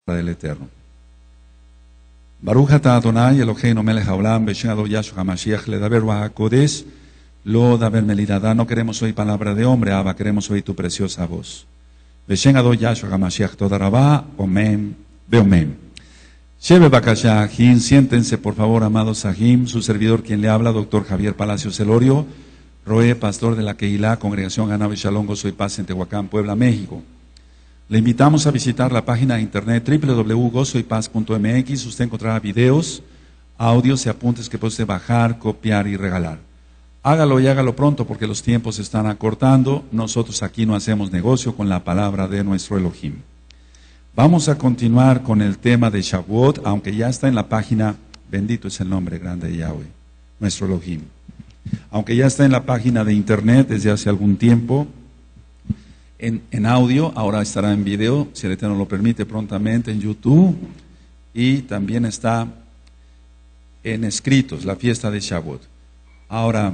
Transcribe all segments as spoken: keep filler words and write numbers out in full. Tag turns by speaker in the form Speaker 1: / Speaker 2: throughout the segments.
Speaker 1: del Eterno. Baruch atah Adonai Eloheinu melech haolam b'shem Adon Yahshua HaMashiach ledaber Ruach HaKodesh lo daber melidadá. No queremos oír palabra de hombre, Abba, queremos oír tu preciosa voz. B'shem Adon Yahshua HaMashiach toda rabá, omen, beomen. Sheve bakashá, Ajim, siéntense por favor, amados Ajim, su servidor quien le habla, doctor Javier Palacios Elorio, Roé, pastor de la Keilah, Congregación Ganabe Shalom, Gozo y Paz en Tehuacán, Puebla, México. Le invitamos a visitar la página de internet doble u doble u doble u punto gozo y paz punto m x. Usted encontrará videos, audios y apuntes que puede usted bajar, copiar y regalar. Hágalo y hágalo pronto porque los tiempos se están acortando. Nosotros aquí no hacemos negocio con la palabra de nuestro Elohim. Vamos a continuar con el tema de Shavuot, aunque ya está en la página, bendito es el nombre grande de Yahweh, nuestro Elohim. Aunque ya está en la página de internet desde hace algún tiempo, En, en audio, ahora estará en video, si el Eterno lo permite, prontamente en YouTube, y también está en escritos, la fiesta de Shavuot. Ahora,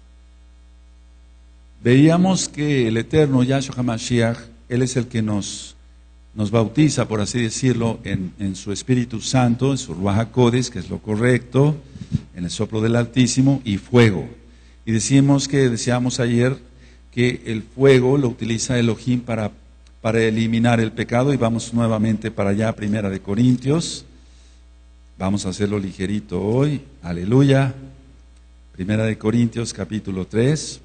Speaker 1: veíamos que el Eterno, Yahshua HaMashiach, Él es el que nos, nos bautiza, por así decirlo, en, en su Espíritu Santo, en su Ruach HaKodesh, que es lo correcto, en el soplo del Altísimo, y fuego. Y decíamos que, decíamos ayer, que el fuego lo utiliza Elohim para, para eliminar el pecado, y vamos nuevamente para allá, Primera de Corintios, vamos a hacerlo ligerito hoy, aleluya, Primera de Corintios capítulo tres,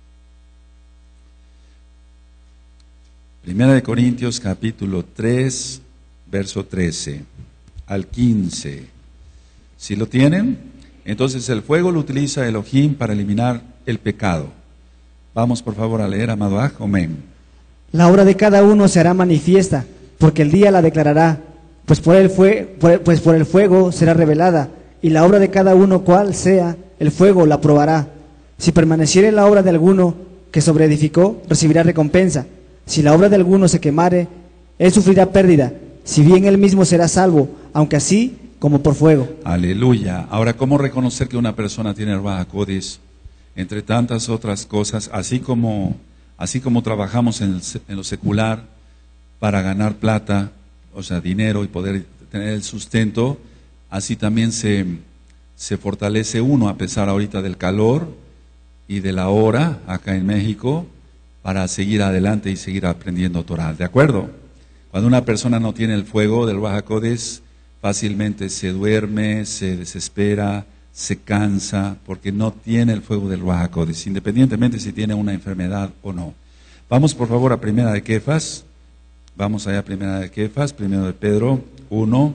Speaker 1: Primera de Corintios capítulo tres, verso trece al quince, ¿sí lo tienen? Entonces el fuego lo utiliza Elohim para eliminar el pecado. Vamos por favor a leer, amado Aj, amén.
Speaker 2: La obra de cada uno se hará manifiesta, porque el día la declarará, pues por, el fue, por, pues por el fuego será revelada, y la obra de cada uno cual sea, el fuego la probará. Si permaneciere la obra de alguno que sobreedificó, recibirá recompensa. Si la obra de alguno se quemare, él sufrirá pérdida, si bien él mismo será salvo, aunque así como por fuego.
Speaker 1: Aleluya. Ahora, ¿cómo reconocer que una persona tiene el Ruach HaKodesh? Entre tantas otras cosas, así como, así como trabajamos en, el, en lo secular para ganar plata, o sea, dinero y poder tener el sustento, así también se, se fortalece uno a pesar ahorita del calor y de la hora acá en México para seguir adelante y seguir aprendiendo Torah, ¿de acuerdo? Cuando una persona no tiene el fuego del Ruach HaKodesh, fácilmente se duerme, se desespera, se cansa porque no tiene el fuego del Ruach HaKodesh, independientemente si tiene una enfermedad o no. Vamos por favor a Primera de Kefas, vamos allá a Primera de Kefas, Primero de Pedro uno,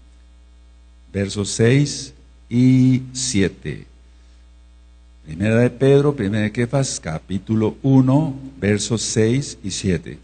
Speaker 1: versos seis y siete. Primera de Pedro, Primera de Kefas, capítulo uno, versos seis y siete.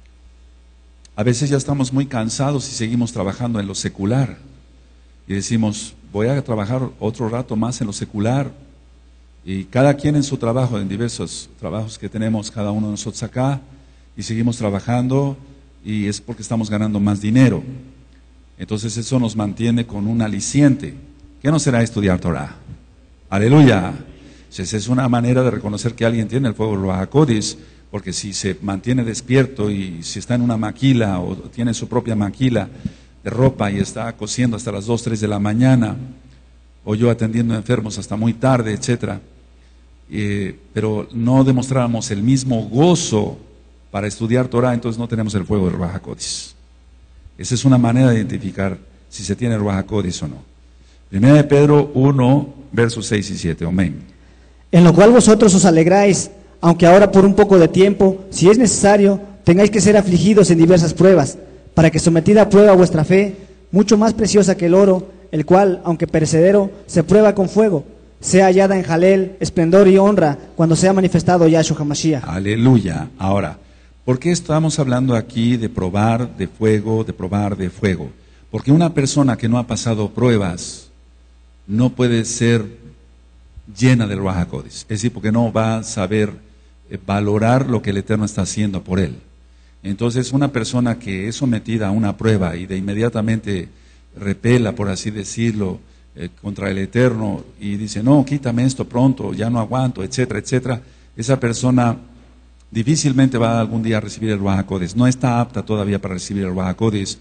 Speaker 1: A veces ya estamos muy cansados y seguimos trabajando en lo secular y decimos, voy a trabajar otro rato más en lo secular, y cada quien en su trabajo, en diversos trabajos que tenemos cada uno de nosotros acá, y seguimos trabajando, y es porque estamos ganando más dinero. Entonces eso nos mantiene con un aliciente. ¿Qué no será estudiar Torah? Aleluya. Entonces es una manera de reconocer que alguien tiene el fuego del Ruach HaKodesh, porque si se mantiene despierto y si está en una maquila o tiene su propia maquila de ropa y está cosiendo hasta las dos, tres de la mañana, o yo atendiendo enfermos hasta muy tarde, etcétera, eh, pero no demostráramos el mismo gozo para estudiar Torah, entonces no tenemos el fuego del Ruach HaKodesh. Esa es una manera de identificar si se tiene el Ruach HaKodesh o no. Primera de Pedro uno, versos seis y siete, amén.
Speaker 2: En lo cual vosotros os alegráis, aunque ahora por un poco de tiempo, si es necesario, tengáis que ser afligidos en diversas pruebas, para que sometida a prueba vuestra fe, mucho más preciosa que el oro, el cual, aunque perecedero, se prueba con fuego, sea hallada en jalel, esplendor y honra, cuando sea manifestado Yahshua HaMashiach.
Speaker 1: Aleluya. Ahora, ¿por qué estamos hablando aquí de probar de fuego, de probar de fuego? Porque una persona que no ha pasado pruebas no puede ser llena del Ruach HaKodesh, es decir, porque no va a saber eh, valorar lo que el Eterno está haciendo por él. Entonces una persona que es sometida a una prueba y de inmediatamente repela, por así decirlo, eh, contra el Eterno y dice, no, quítame esto pronto, ya no aguanto, etcétera, etcétera, esa persona difícilmente va algún día a recibir el Ruach HaKodesh, no está apta todavía para recibir el Ruach HaKodesh,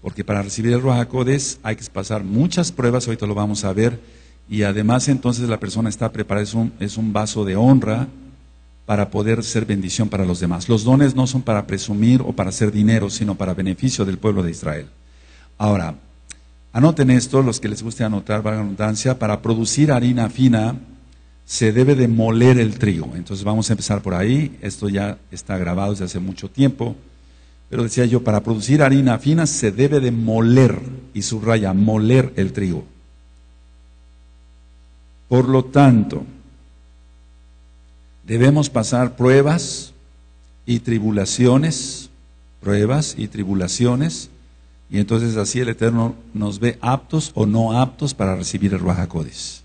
Speaker 1: porque para recibir el Ruach HaKodesh hay que pasar muchas pruebas, ahorita lo vamos a ver, y además entonces la persona está preparada, es un, es un vaso de honra para poder ser bendición para los demás. Los dones no son para presumir o para hacer dinero, sino para beneficio del pueblo de Israel. Ahora, anoten esto, los que les guste anotar, valga la redundancia, para producir harina fina se debe de moler el trigo. Entonces vamos a empezar por ahí, esto ya está grabado desde hace mucho tiempo, pero decía yo, para producir harina fina se debe de moler, y subraya, moler el trigo. Por lo tanto, debemos pasar pruebas y tribulaciones, pruebas y tribulaciones, y entonces así el Eterno nos ve aptos o no aptos para recibir el Ruach HaKodesh.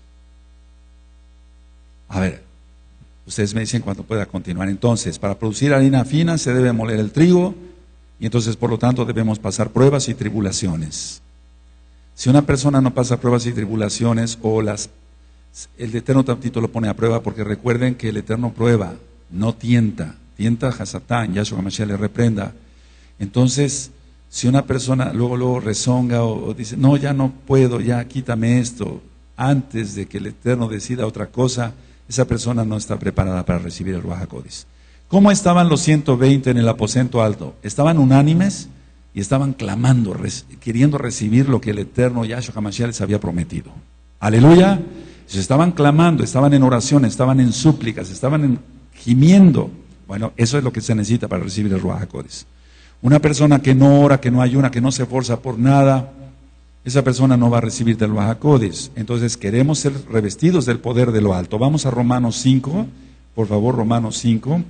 Speaker 1: A ver, ustedes me dicen cuando pueda continuar. Entonces, para producir harina fina se debe moler el trigo, y entonces por lo tanto debemos pasar pruebas y tribulaciones. Si una persona no pasa pruebas y tribulaciones, o las el Eterno tantito lo pone a prueba, porque recuerden que el Eterno prueba, no tienta, tienta a Satán, Yahshua HaMashiach le reprenda. Entonces, si una persona luego luego rezonga o, o dice, no, ya no puedo, ya quítame esto, antes de que el Eterno decida otra cosa, esa persona no está preparada para recibir el Ruach HaKodesh. ¿Cómo estaban los ciento veinte en el aposento alto? Estaban unánimes y estaban clamando, res, queriendo recibir lo que el Eterno Yahshua HaMashiach les había prometido. Aleluya. Se estaban clamando, estaban en oración, estaban en súplicas, estaban en, gimiendo. Bueno, eso es lo que se necesita para recibir el Ruach HaKodesh. Una persona que no ora, que no ayuna, que no se esfuerza por nada, esa persona no va a recibir del Ruach HaKodesh. Entonces queremos ser revestidos del poder de lo alto. Vamos a Romanos cinco, por favor, Romanos cinco.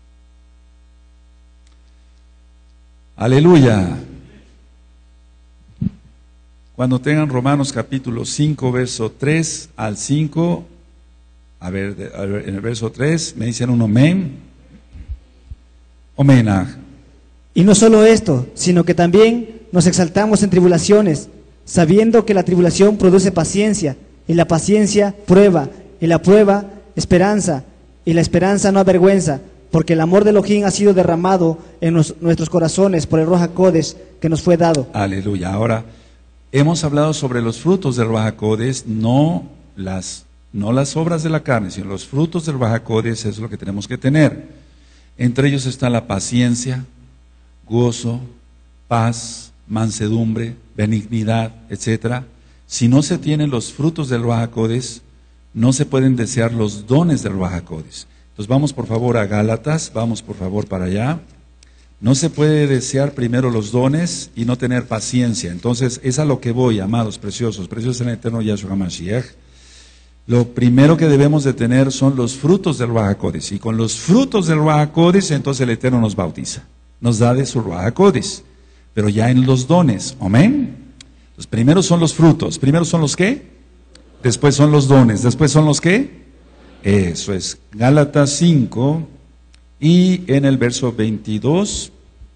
Speaker 1: Aleluya. Cuando tengan Romanos capítulo cinco, verso tres al cinco, a ver, a ver en el verso tres, me dicen un amén. Omenaj.
Speaker 2: Y no solo esto, sino que también nos exaltamos en tribulaciones, sabiendo que la tribulación produce paciencia, y la paciencia prueba, y la prueba esperanza, y la esperanza no avergüenza, porque el amor de Elohim ha sido derramado en nos, nuestros corazones por el Ruach HaKodesh que nos fue dado.
Speaker 1: Aleluya. Ahora, hemos hablado sobre los frutos del Ruach HaKodesh, no las, no las obras de la carne, sino los frutos del Ruach HaKodesh es lo que tenemos que tener. Entre ellos está la paciencia, gozo, paz, mansedumbre, benignidad, etcétera. Si no se tienen los frutos del Ruach HaKodesh, no se pueden desear los dones del Ruach HaKodesh. Entonces vamos por favor a Gálatas, vamos por favor para allá. No se puede desear primero los dones y no tener paciencia. Entonces es a lo que voy, amados preciosos, preciosos en el eterno Yahshua HaMashiach. Lo primero que debemos de tener son los frutos del Ruach HaKodesh. Y con los frutos del Ruach HaKodesh, entonces el Eterno nos bautiza. Nos da de su Ruach HaKodesh. Pero ya en los dones, amén. Entonces primero son los frutos. Primero son los ¿qué? Después son los dones. Después son los ¿qué? Eso es. Gálatas cinco. Y en el verso veintidós,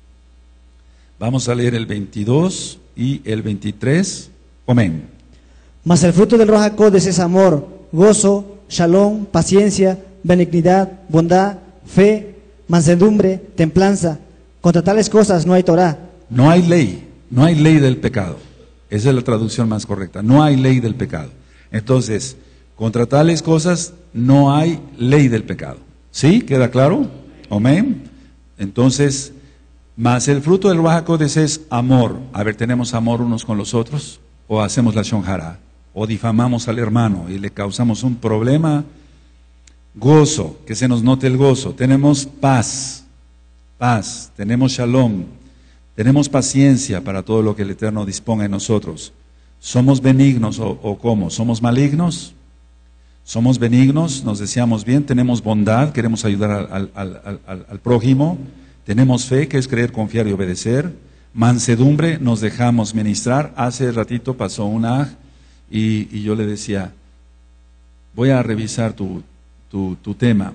Speaker 1: vamos a leer el veintidós y el veintitrés. Amén.
Speaker 2: Mas el fruto del Ruach HaKodesh es amor, gozo, shalom, paciencia, benignidad, bondad, fe, mansedumbre, templanza. Contra tales cosas no hay Torah.
Speaker 1: No hay ley, no hay ley del pecado. Esa es la traducción más correcta. No hay ley del pecado. Entonces, contra tales cosas no hay ley del pecado. ¿Sí? ¿Queda claro? Amén. Entonces, más el fruto del Ruach HaKodesh es amor. A ver, ¿tenemos amor unos con los otros? ¿O hacemos la shon hara? ¿O difamamos al hermano y le causamos un problema? Gozo, que se nos note el gozo. Tenemos paz, paz. Tenemos shalom. Tenemos paciencia para todo lo que el Eterno disponga en nosotros. ¿Somos benignos o, o cómo? ¿Somos malignos? Somos benignos, nos deseamos bien, tenemos bondad, queremos ayudar al, al, al, al, al prójimo, tenemos fe, que es creer, confiar y obedecer, mansedumbre, nos dejamos ministrar. Hace ratito pasó una y, y yo le decía, voy a revisar tu, tu, tu tema.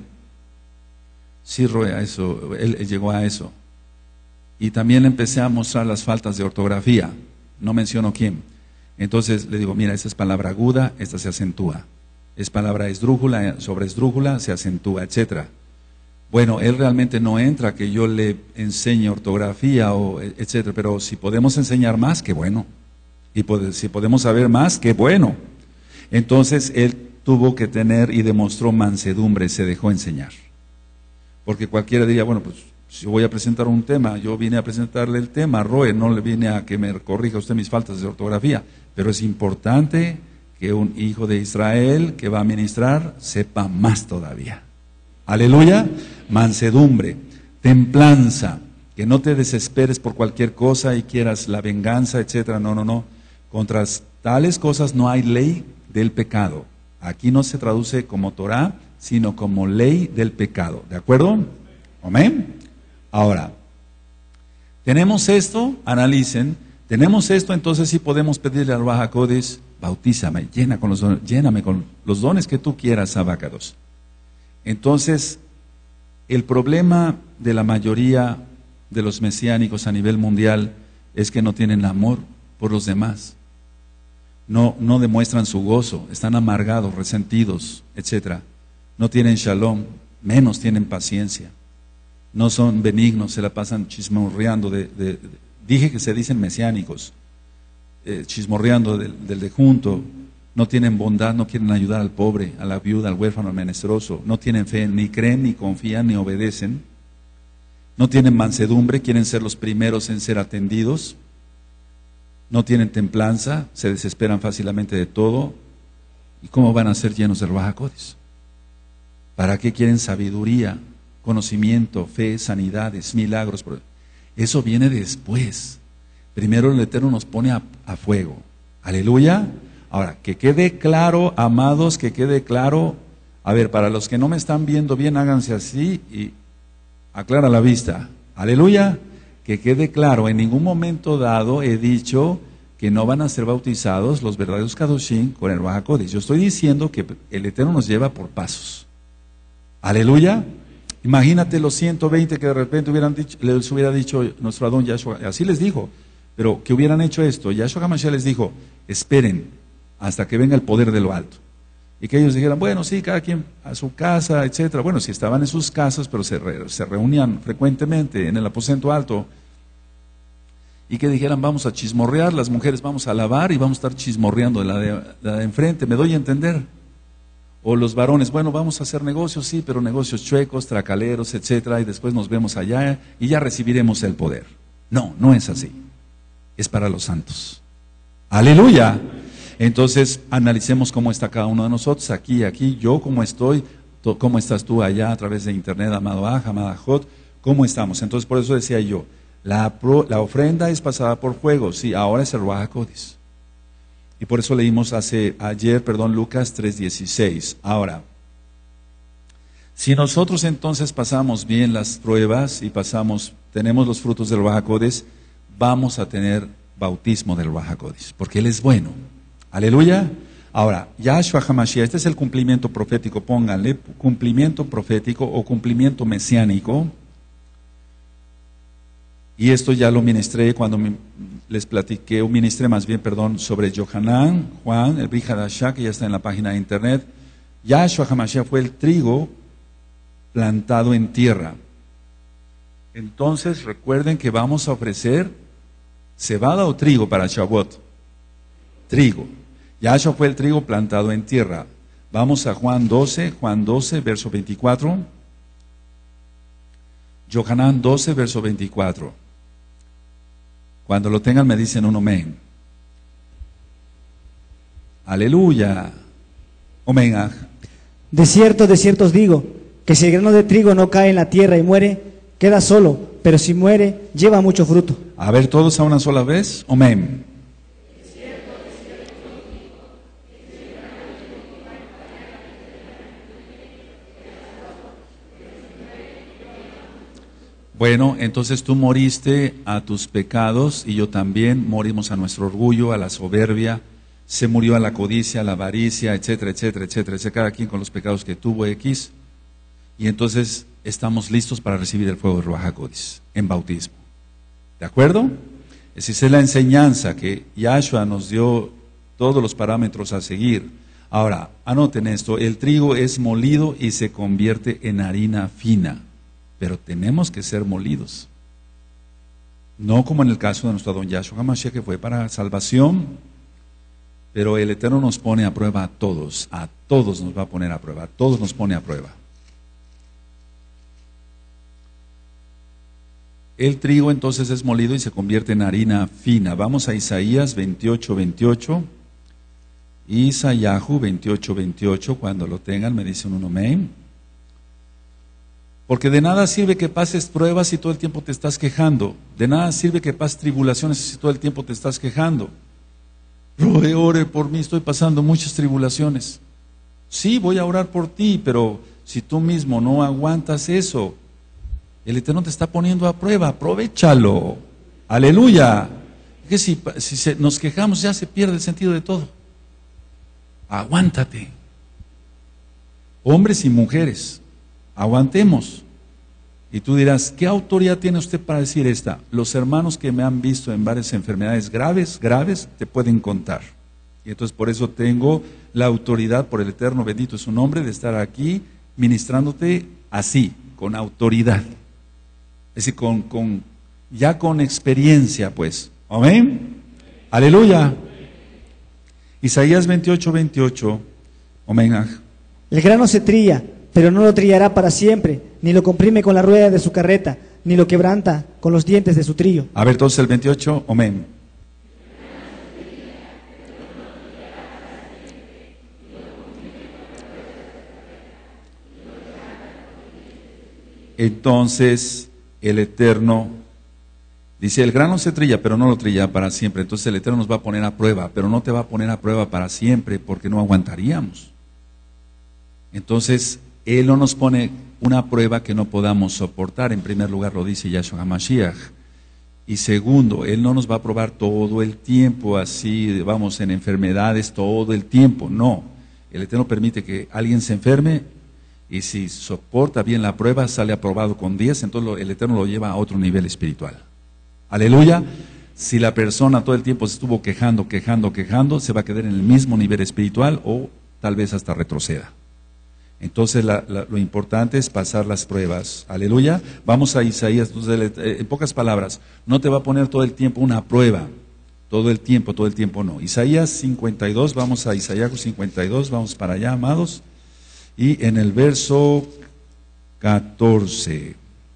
Speaker 1: Sí, Roe, a eso, él, él llegó a eso. Y también le empecé a mostrar las faltas de ortografía, no menciono quién. Entonces le digo, mira, esta es palabra aguda, esta se acentúa. Es palabra esdrújula, sobre esdrújula se acentúa, etcétera. Bueno, él realmente no entra que yo le enseñe ortografía o etcétera, pero si podemos enseñar más, qué bueno. Y si podemos saber más, qué bueno. Entonces él tuvo que tener y demostró mansedumbre, se dejó enseñar. Porque cualquiera diría, bueno, pues si yo voy a presentar un tema, yo vine a presentarle el tema, Roe, no le vine a que me corrija usted mis faltas de ortografía. Pero es importante que un hijo de Israel que va a ministrar sepa más todavía. Aleluya, mansedumbre, templanza, que no te desesperes por cualquier cosa y quieras la venganza, etcétera. No, no, no. Contra tales cosas no hay ley del pecado. Aquí no se traduce como Torah, sino como ley del pecado. ¿De acuerdo? Amén. Ahora, tenemos esto, analicen, tenemos esto, entonces sí podemos pedirle al Ruach HaKodesh, bautízame, llena con los dones, lléname con los dones que tú quieras, Abacados. Entonces, el problema de la mayoría de los mesiánicos a nivel mundial es que no tienen amor por los demás. No, no demuestran su gozo, están amargados, resentidos, etcétera. No tienen shalom, menos tienen paciencia. No son benignos, se la pasan chismorreando. De, de, de, dije que se dicen mesiánicos, eh, chismorreando del, del de junto. No tienen bondad, no quieren ayudar al pobre, a la viuda, al huérfano, al menesteroso. No tienen fe, ni creen, ni confían, ni obedecen. No tienen mansedumbre, quieren ser los primeros en ser atendidos. No tienen templanza, se desesperan fácilmente de todo. ¿Y cómo van a ser llenos de Ruach HaKodesh? ¿Para qué quieren sabiduría, conocimiento, fe, sanidades, milagros? Eso viene después. Primero el Eterno nos pone a, a fuego. Aleluya. Ahora, que quede claro, amados, que quede claro. A ver, para los que no me están viendo bien, háganse así y aclara la vista. Aleluya. Que quede claro, en ningún momento dado he dicho que no van a ser bautizados los verdaderos Kadoshim con el Ruach HaKodesh. Yo estoy diciendo que el Eterno nos lleva por pasos. Aleluya. Imagínate los ciento veinte que de repente hubieran dicho, les hubiera dicho nuestro Adón Yahshua, así les dijo, pero que hubieran hecho esto. Yahshua HaMashiach les dijo, esperen hasta que venga el poder de lo alto. Y que ellos dijeran, bueno, sí, cada quien a su casa, etcétera. Bueno, si estaban en sus casas, pero se, re, se reunían frecuentemente en el aposento alto. Y que dijeran, vamos a chismorrear, las mujeres vamos a lavar y vamos a estar chismorreando de la de, la de enfrente. ¿Me doy a entender? O los varones, bueno, vamos a hacer negocios, sí, pero negocios chuecos, tracaleros, etcétera. Y después nos vemos allá y ya recibiremos el poder. No, no es así. Es para los santos. ¡Aleluya! Entonces, analicemos cómo está cada uno de nosotros, aquí, aquí, yo cómo estoy, cómo estás tú allá a través de internet, amado Aj, amada Jot, cómo estamos. Entonces, por eso decía yo, la, pro, la ofrenda es pasada por fuego, sí, ahora es el Ruach HaKodesh. Y por eso leímos hace, ayer, perdón, Lucas tres dieciséis. Ahora, si nosotros entonces pasamos bien las pruebas y pasamos, tenemos los frutos del Ruach HaKodesh, vamos a tener bautismo del Ruach HaKodesh, porque Él es bueno. Aleluya. Ahora, Yahshua HaMashiach, este es el cumplimiento profético, pónganle cumplimiento profético o cumplimiento mesiánico. Y esto ya lo ministré cuando me, les platiqué, o ministré más bien, perdón, sobre Yohanan, Juan, el Brit Hadashah, que ya está en la página de internet. Yahshua HaMashiach fue el trigo plantado en tierra. Entonces, recuerden que vamos a ofrecer cebada o trigo para Shavuot. Trigo. Yahshua fue el trigo plantado en tierra. Vamos a Juan doce, Juan doce, verso veinticuatro. Yohanan doce, verso veinticuatro. Cuando lo tengan me dicen un amén. Aleluya. Amén.
Speaker 2: De cierto, de cierto os digo, que si el grano de trigo no cae en la tierra y muere, queda solo, pero si muere, lleva mucho fruto.
Speaker 1: A ver, todos a una sola vez. Amén. Bueno, entonces tú moriste a tus pecados y yo también, morimos a nuestro orgullo, a la soberbia, se murió a la codicia, a la avaricia, etcétera, etcétera, etcétera, etcétera, cada quien con los pecados que tuvo X, y entonces estamos listos para recibir el fuego de Ruach HaKodesh en bautismo. ¿De acuerdo? Esa es la enseñanza que Yahshua nos dio todos los parámetros a seguir. Ahora, anoten esto, el trigo es molido y se convierte en harina fina. pero tenemos que ser molidos. No como en el caso de nuestro don Yahshua HaMashiach, que fue para salvación, pero el Eterno nos pone a prueba a todos, a todos nos va a poner a prueba, a todos nos pone a prueba. El trigo entonces es molido y se convierte en harina fina. Vamos a Isaías veintiocho, veintiocho. Isayahu veintiocho, veintiocho. Cuando lo tengan me dicen un amén. Porque de nada sirve que pases pruebas si todo el tiempo te estás quejando. De nada sirve que pases tribulaciones si todo el tiempo te estás quejando. Ore, ore por mí, estoy pasando muchas tribulaciones. Sí, voy a orar por ti, pero si tú mismo no aguantas eso, el Eterno te está poniendo a prueba, aprovéchalo. Aleluya. Es que si, si se, nos quejamos ya se pierde el sentido de todo. Aguántate. Hombres y mujeres, aguantemos. Y tú dirás, ¿qué autoridad tiene usted para decir esta? Los hermanos que me han visto en varias enfermedades graves, graves, te pueden contar. Y entonces por eso tengo la autoridad por el Eterno, bendito es su nombre, de estar aquí ministrándote así, con autoridad. Es decir, con, con, ya con experiencia, pues. Amén. Aleluya. Isaías veintiocho, veintiocho. Amén.
Speaker 2: El grano se trilla, pero no lo trillará para siempre, ni lo comprime con la rueda de su carreta, ni lo quebranta con los dientes de su trillo.
Speaker 1: A ver, entonces el veintiocho. Amén. Entonces el Eterno dice, el grano se trilla, pero no lo trilla para siempre. Entonces el Eterno nos va a poner a prueba, pero no te va a poner a prueba para siempre, porque no aguantaríamos. Entonces Él no nos pone una prueba que no podamos soportar. En primer lugar lo dice Yahshua HaMashiach. Y segundo, Él no nos va a probar todo el tiempo, así vamos en enfermedades todo el tiempo. No, el Eterno permite que alguien se enferme, y si soporta bien la prueba, sale aprobado con diez, entonces lo, el Eterno lo lleva a otro nivel espiritual. Aleluya. Si la persona todo el tiempo se estuvo quejando, quejando, quejando, se va a quedar en el mismo nivel espiritual o tal vez hasta retroceda. Entonces la, la, lo importante es pasar las pruebas. Aleluya. Vamos a Isaías. Entonces, en pocas palabras, no te va a poner todo el tiempo una prueba. Todo el tiempo, todo el tiempo no. Isaías cincuenta y dos, vamos a Isaías cincuenta y dos, vamos para allá, amados. Y en el verso catorce.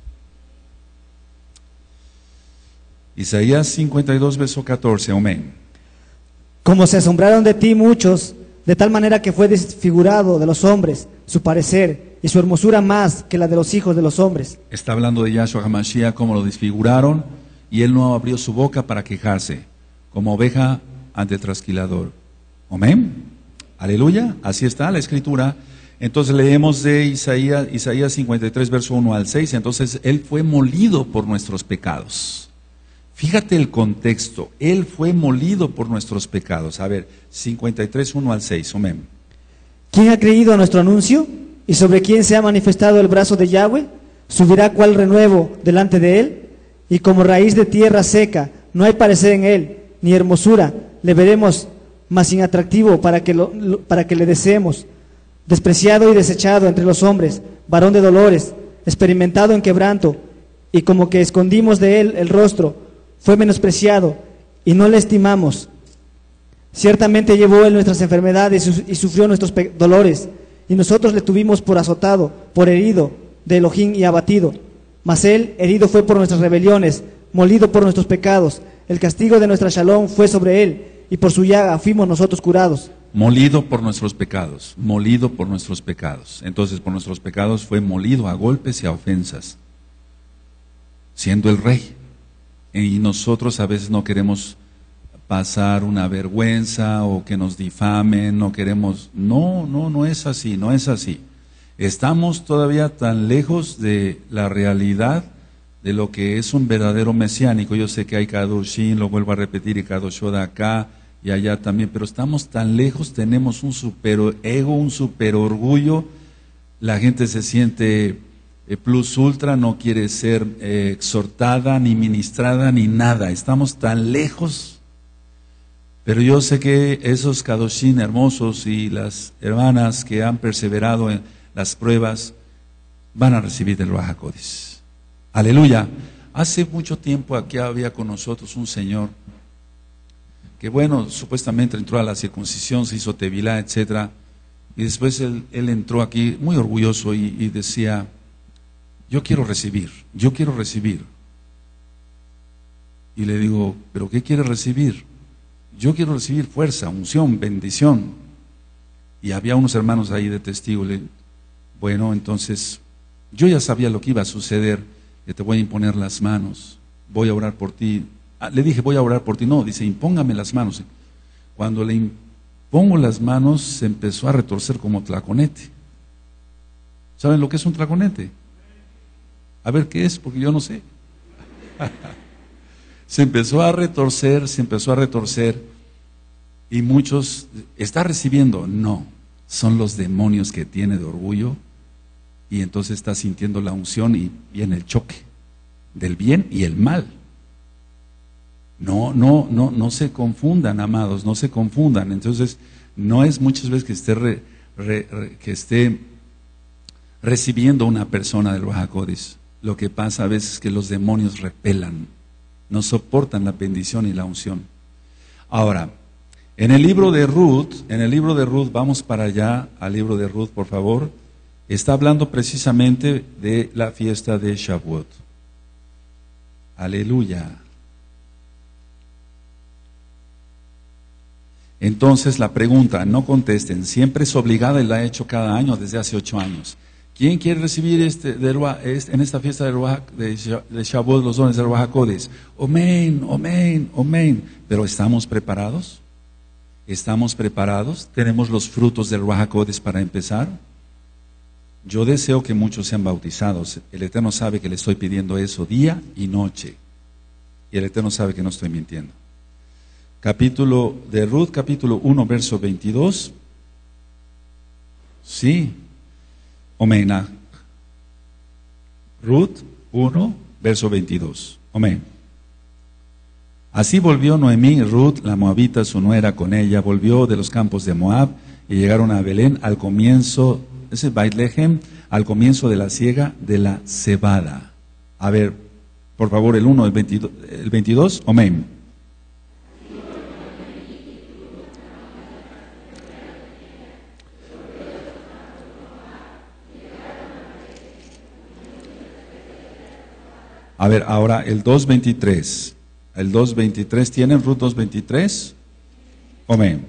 Speaker 1: Isaías cincuenta y dos, verso catorce. Amén.
Speaker 2: Como se asombraron de ti muchos, de tal manera que fue desfigurado de los hombres su parecer y su hermosura más que la de los hijos de los hombres.
Speaker 1: Está hablando de Yahshua HaMashiach, cómo lo desfiguraron, y él no abrió su boca para quejarse, como oveja ante el trasquilador. Amén. Aleluya. Así está la escritura. Entonces leemos de Isaías, Isaías cincuenta y tres, verso uno al seis. Entonces Él fue molido por nuestros pecados. Fíjate el contexto. Él fue molido por nuestros pecados. A ver, cincuenta y tres, uno al seis. Amén.
Speaker 2: ¿Quién ha creído a nuestro anuncio? ¿Y sobre quién se ha manifestado el brazo de Yahweh? ¿Subirá cual renuevo delante de Él? Y como raíz de tierra seca, no hay parecer en Él, ni hermosura. Le veremos, mas sin atractivo para que, lo, lo, para que le deseemos. Despreciado y desechado entre los hombres, varón de dolores, experimentado en quebranto, y como que escondimos de él el rostro, fue menospreciado, y no le estimamos. Ciertamente llevó él nuestras enfermedades y sufrió nuestros dolores, y nosotros le tuvimos por azotado, por herido de Elohim y abatido. Mas él herido fue por nuestras rebeliones, molido por nuestros pecados. El castigo de nuestra shalom fue sobre él, y por su llaga fuimos nosotros curados.
Speaker 1: Molido por nuestros pecados, molido por nuestros pecados. Entonces por nuestros pecados fue molido a golpes y a ofensas, siendo el rey. Y nosotros a veces no queremos pasar una vergüenza o que nos difamen, no queremos, no, no, no es así, no es así. Estamos todavía tan lejos de la realidad de lo que es un verdadero mesiánico. Yo sé que hay Kadoshim, lo vuelvo a repetir, y Kadoshoda acá y allá también, pero estamos tan lejos, tenemos un super ego, un super orgullo, la gente se siente eh, plus ultra, no quiere ser eh, exhortada, ni ministrada, ni nada, estamos tan lejos. Pero yo sé que esos Kadoshim hermosos y las hermanas que han perseverado en las pruebas, van a recibir del Ruach HaKodesh. Aleluya. Hace mucho tiempo aquí había con nosotros un señor que, bueno, supuestamente entró a la circuncisión, se hizo tevilá, etcétera, y después él, él entró aquí muy orgulloso y, y decía: yo quiero recibir, yo quiero recibir. Y le digo: ¿pero qué quiere recibir? Yo quiero recibir fuerza, unción, bendición. Y había unos hermanos ahí de testigo. Le, bueno, entonces yo ya sabía lo que iba a suceder, que te voy a imponer las manos, voy a orar por ti. Ah, le dije: voy a orar por ti. No, dice: impóngame las manos. Cuando le impongo las manos, se empezó a retorcer como tlaconete. ¿Saben lo que es un tlaconete? A ver qué es, porque yo no sé. Se empezó a retorcer, se empezó a retorcer, y muchos, ¿está recibiendo? No, son los demonios que tiene de orgullo, y entonces está sintiendo la unción y viene el choque del bien y el mal. No, no, no, no se confundan, amados, no se confundan. Entonces, no es muchas veces que esté, re, re, re, que esté recibiendo una persona del Ruach HaKodesh. Lo que pasa a veces es que los demonios repelan, no soportan la bendición y la unción. Ahora, en el libro de Ruth, en el libro de Ruth, vamos para allá, al libro de Ruth, por favor, está hablando precisamente de la fiesta de Shavuot. Aleluya. Entonces la pregunta, no contesten, siempre es obligada y la he hecho cada año desde hace ocho años. ¿Quién quiere recibir este, de, este en esta fiesta de, de, de Shavuot los dones del Ruach HaKodesh? Amén, amén, amén. Pero ¿estamos preparados? ¿Estamos preparados? ¿Tenemos los frutos del Ruach HaKodesh para empezar? Yo deseo que muchos sean bautizados. El Eterno sabe que le estoy pidiendo eso día y noche. Y el Eterno sabe que no estoy mintiendo. Capítulo de Ruth, capítulo uno, verso veintidós. Sí. Amén. Ruth uno, verso veintidós. Amén. Así volvió Noemí, Ruth, la moabita, su nuera, con ella. Volvió de los campos de Moab y llegaron a Belén al comienzo, ese es Beit-Lehem, al comienzo de la siega de la cebada. A ver, por favor, el uno, el veintidós. El veintidós. Amén. A ver, ahora el dos veintitrés. El dos veintitrés, ¿tienen Ruth dos veintitrés? Amén.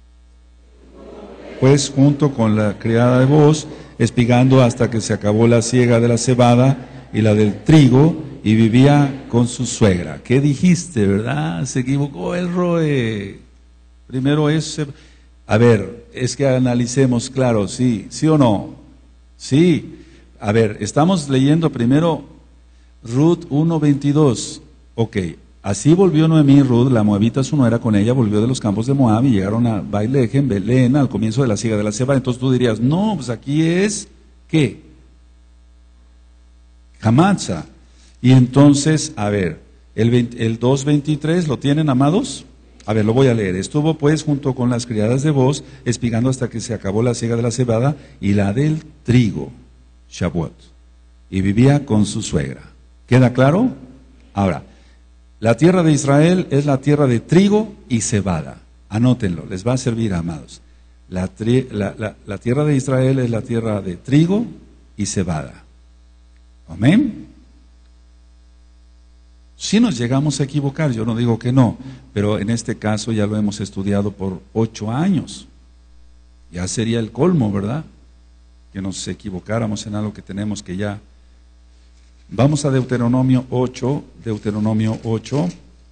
Speaker 1: Pues junto con la criada de Booz, espigando hasta que se acabó la siega de la cebada y la del trigo, y vivía con su suegra. ¿Qué dijiste, verdad? Se equivocó el Roe. Primero es, a ver, es que analicemos, claro, sí, sí o no. Sí. A ver, estamos leyendo primero Ruth uno veintidós. Ok, así volvió Noemí, Ruth, la moabita, su nuera, con ella, volvió de los campos de Moab y llegaron a Beit-Lehem, Belén, al comienzo de la siega de la cebada. Entonces tú dirías, no, pues aquí es, ¿qué? Hamatza. Y entonces, a ver, el, veinte, el dos veintitrés, ¿lo tienen, amados? A ver, lo voy a leer. Estuvo pues junto con las criadas de Booz, espigando hasta que se acabó la siega de la cebada y la del trigo, Shavuot, y vivía con su suegra. ¿Queda claro? Ahora, la tierra de Israel es la tierra de trigo y cebada. Anótenlo, les va a servir, amados. La, tri, la, la, la tierra de Israel es la tierra de trigo y cebada. Amén. Si nos llegamos a equivocar, yo no digo que no, pero en este caso ya lo hemos estudiado por ocho años. Ya sería el colmo, ¿verdad? Que nos equivocáramos en algo que tenemos que ya. Vamos a Deuteronomio ocho, Deuteronomio ocho,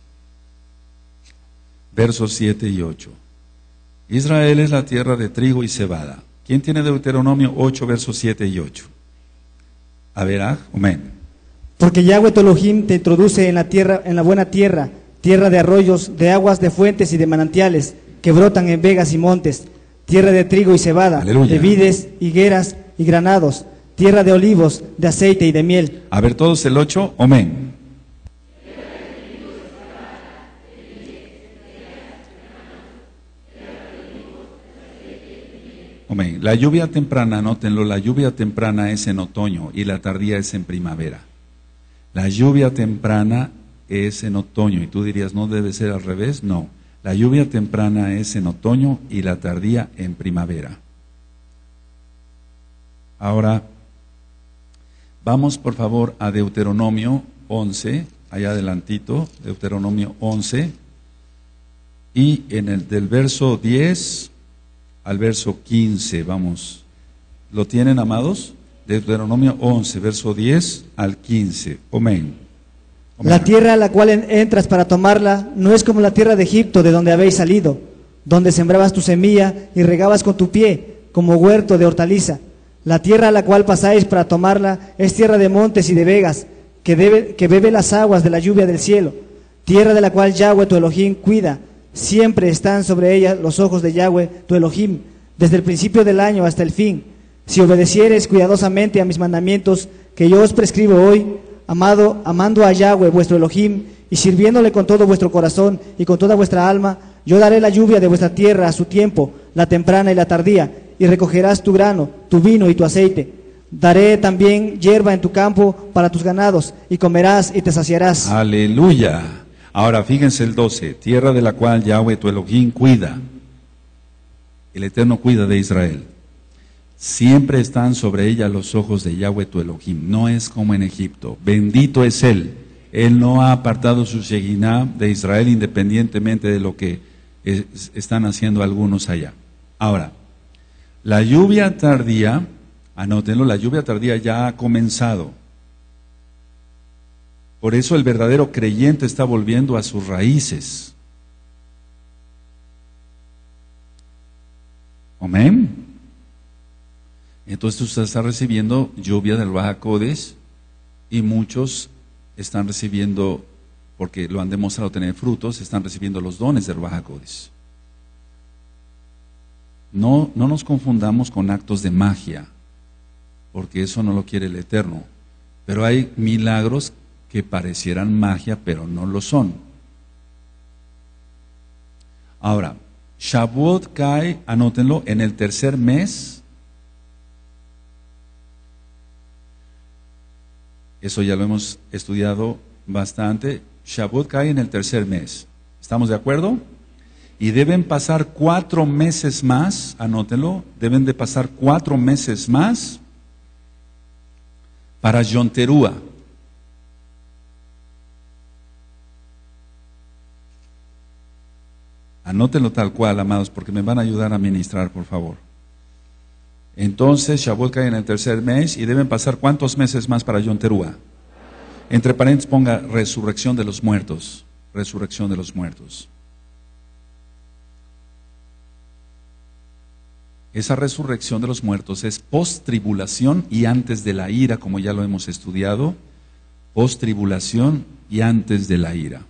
Speaker 1: versos siete y ocho. Israel es la tierra de trigo y cebada. ¿Quién tiene Deuteronomio ocho, versos siete y ocho? A ver, ah, amén.
Speaker 2: Porque Yahweh tu Elohim te introduce en la tierra, en la buena tierra, tierra de arroyos, de aguas, de fuentes y de manantiales, que brotan en vegas y montes, tierra de trigo y cebada, Aleluya. De vides, higueras y granados, tierra de olivos, de aceite y de miel.
Speaker 1: A ver todos el ocho, amén. Amén. La lluvia temprana, anótenlo, la lluvia temprana es en otoño y la tardía es en primavera. La lluvia temprana es en otoño y tú dirías, ¿no debe ser al revés? No, la lluvia temprana es en otoño y la tardía en primavera. Ahora, vamos por favor a Deuteronomio once, allá adelantito, Deuteronomio once, y en el del verso diez al verso quince, vamos. ¿Lo tienen, amados? Deuteronomio once, verso diez al quince. Amén. Amén.
Speaker 2: La tierra a la cual entras para tomarla no es como la tierra de Egipto, de donde habéis salido, donde sembrabas tu semilla y regabas con tu pie, como huerto de hortaliza. La tierra a la cual pasáis para tomarla es tierra de montes y de vegas, que, debe, que bebe las aguas de la lluvia del cielo. Tierra de la cual Yahweh tu Elohim cuida. Siempre están sobre ella los ojos de Yahweh tu Elohim, desde el principio del año hasta el fin. Si obedecieres cuidadosamente a mis mandamientos que yo os prescribo hoy, amado, amando a Yahweh vuestro Elohim y sirviéndole con todo vuestro corazón y con toda vuestra alma, yo daré la lluvia de vuestra tierra a su tiempo, la temprana y la tardía, y recogerás tu grano, tu vino y tu aceite. Daré también hierba en tu campo para tus ganados, y comerás y te saciarás.
Speaker 1: Aleluya. Ahora fíjense el doce, tierra de la cual Yahweh tu Elohim cuida. El Eterno cuida de Israel. Siempre están sobre ella los ojos de Yahweh tu Elohim. No es como en Egipto. Bendito es Él. Él no ha apartado su Shekinah de Israel independientemente de lo que es, están haciendo algunos allá. Ahora, la lluvia tardía, anótenlo, la lluvia tardía ya ha comenzado. Por eso el verdadero creyente está volviendo a sus raíces. Amén. Entonces usted está recibiendo lluvia del Ruach HaKodesh y muchos están recibiendo, porque lo han demostrado tener frutos, están recibiendo los dones del Ruach HaKodesh. No, no nos confundamos con actos de magia, porque eso no lo quiere el Eterno. Pero hay milagros que parecieran magia, pero no lo son. Ahora, Shavuot cae, anótenlo, en el tercer mes. Eso ya lo hemos estudiado bastante. Shavuot cae en el tercer mes. ¿Estamos de acuerdo? Y deben pasar cuatro meses más, anótenlo, deben de pasar cuatro meses más para Yom Teruah. Anótenlo tal cual, amados, porque me van a ayudar a ministrar, por favor. Entonces, Shavuot cae en el tercer mes y deben pasar ¿cuántos meses más para Yom Teruah? Entre paréntesis ponga resurrección de los muertos. Resurrección de los muertos. Esa resurrección de los muertos es post-tribulación y antes de la ira, como ya lo hemos estudiado. Post-tribulación y antes de la ira.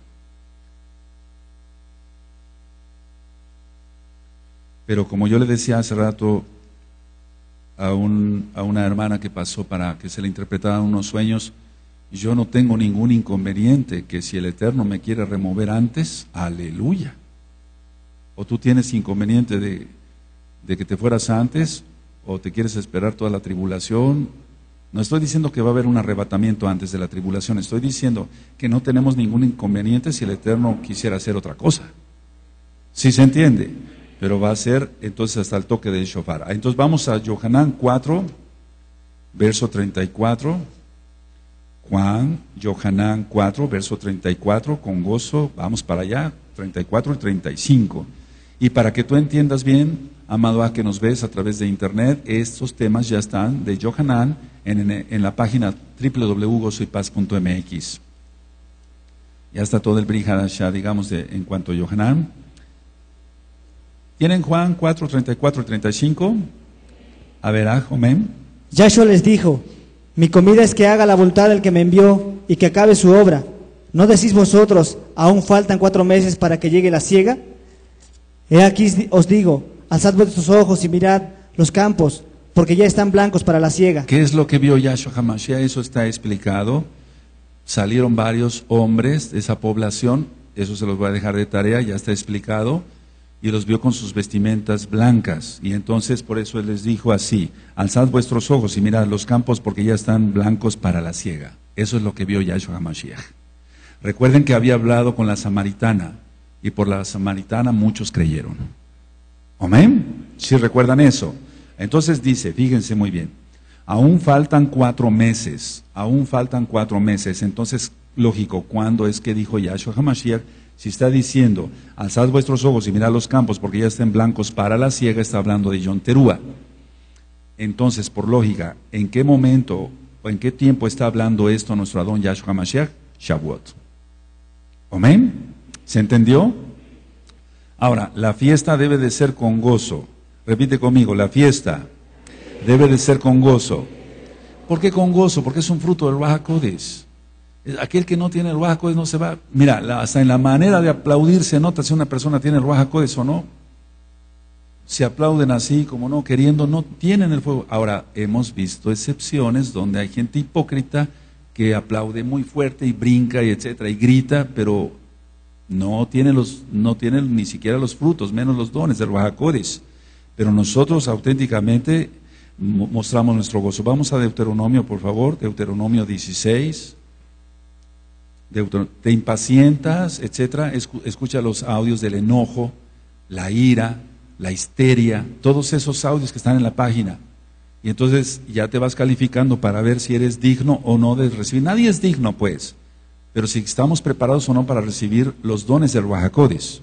Speaker 1: Pero como yo le decía hace rato a, un, a una hermana que pasó para que se le interpretaran unos sueños, yo no tengo ningún inconveniente que si el Eterno me quiere remover antes, aleluya. O tú tienes inconveniente de, de que te fueras antes, o te quieres esperar toda la tribulación. No estoy diciendo que va a haber un arrebatamiento antes de la tribulación, estoy diciendo que no tenemos ningún inconveniente si el Eterno quisiera hacer otra cosa. ¿Sí se entiende? Pero va a ser entonces hasta el toque del shofar. Entonces vamos a Yohanan cuatro, verso treinta y cuatro. Juan, Yohanan cuatro, verso treinta y cuatro, con gozo, vamos para allá, treinta y cuatro y treinta y cinco. Y para que tú entiendas bien, amado a que nos ves a través de internet, estos temas ya están de Yohanan en, en, en la página doble u doble u doble u punto gozo y paz punto m x. Ya está todo el Brit Hadashah, digamos, de, en cuanto a Yohanan. ¿Tienen Juan cuatro, treinta y cuatro y treinta y cinco? A ver, amén.
Speaker 2: Yahshua les dijo: mi comida es que haga la voluntad del que me envió y que acabe su obra. ¿No decís vosotros, aún faltan cuatro meses para que llegue la siega? He aquí os digo, alzad vuestros ojos y mirad los campos, porque ya están blancos para la siega.
Speaker 1: ¿Qué es lo que vio Yahshua HaMashiach? Eso está explicado. Salieron varios hombres de esa población, eso se los voy a dejar de tarea, ya está explicado. y los vio con sus vestimentas blancas. Y entonces por eso él les dijo así: alzad vuestros ojos y mirad los campos, porque ya están blancos para la siega. Eso es lo que vio Yahshua HaMashiach. Recuerden que había hablado con la samaritana, y por la samaritana muchos creyeron. ¿Amén? ¿Sí recuerdan eso? Entonces dice, fíjense muy bien, aún faltan cuatro meses, aún faltan cuatro meses. Entonces, lógico, ¿cuándo es que dijo Yahshua HaMashiach? Si está diciendo, alzad vuestros ojos y mirad los campos, porque ya estén blancos para la siega, está hablando de Yom Teruah. Entonces, por lógica, ¿en qué momento o en qué tiempo está hablando esto nuestro Adón Yahshua HaMashiach? Shavuot. ¿Amén? ¿Se entendió? Ahora, la fiesta debe de ser con gozo. Repite conmigo, la fiesta debe de ser con gozo. ¿Por qué con gozo? Porque es un fruto del Ruach HaKodesh. Aquel que no tiene el Ruach HaKodesh no se va. Mira, la, hasta en la manera de aplaudir se nota si una persona tiene el Ruach HaKodesh o no. Se aplauden así, como no, queriendo, no tienen el fuego. Ahora, hemos visto excepciones donde hay gente hipócrita que aplaude muy fuerte y brinca y etcétera y grita, pero no tiene los, no tiene ni siquiera los frutos, menos los dones del Ruach HaKodesh. Pero nosotros auténticamente mostramos nuestro gozo. Vamos a Deuteronomio, por favor, Deuteronomio dieciséis. Deuteron- te impacientas, etcétera. Escucha los audios del enojo, la ira, la histeria, todos esos audios que están en la página. Y entonces ya te vas calificando para ver si eres digno o no de recibir. Nadie es digno, pues, pero si estamos preparados o no para recibir los dones del Ruach HaKodesh.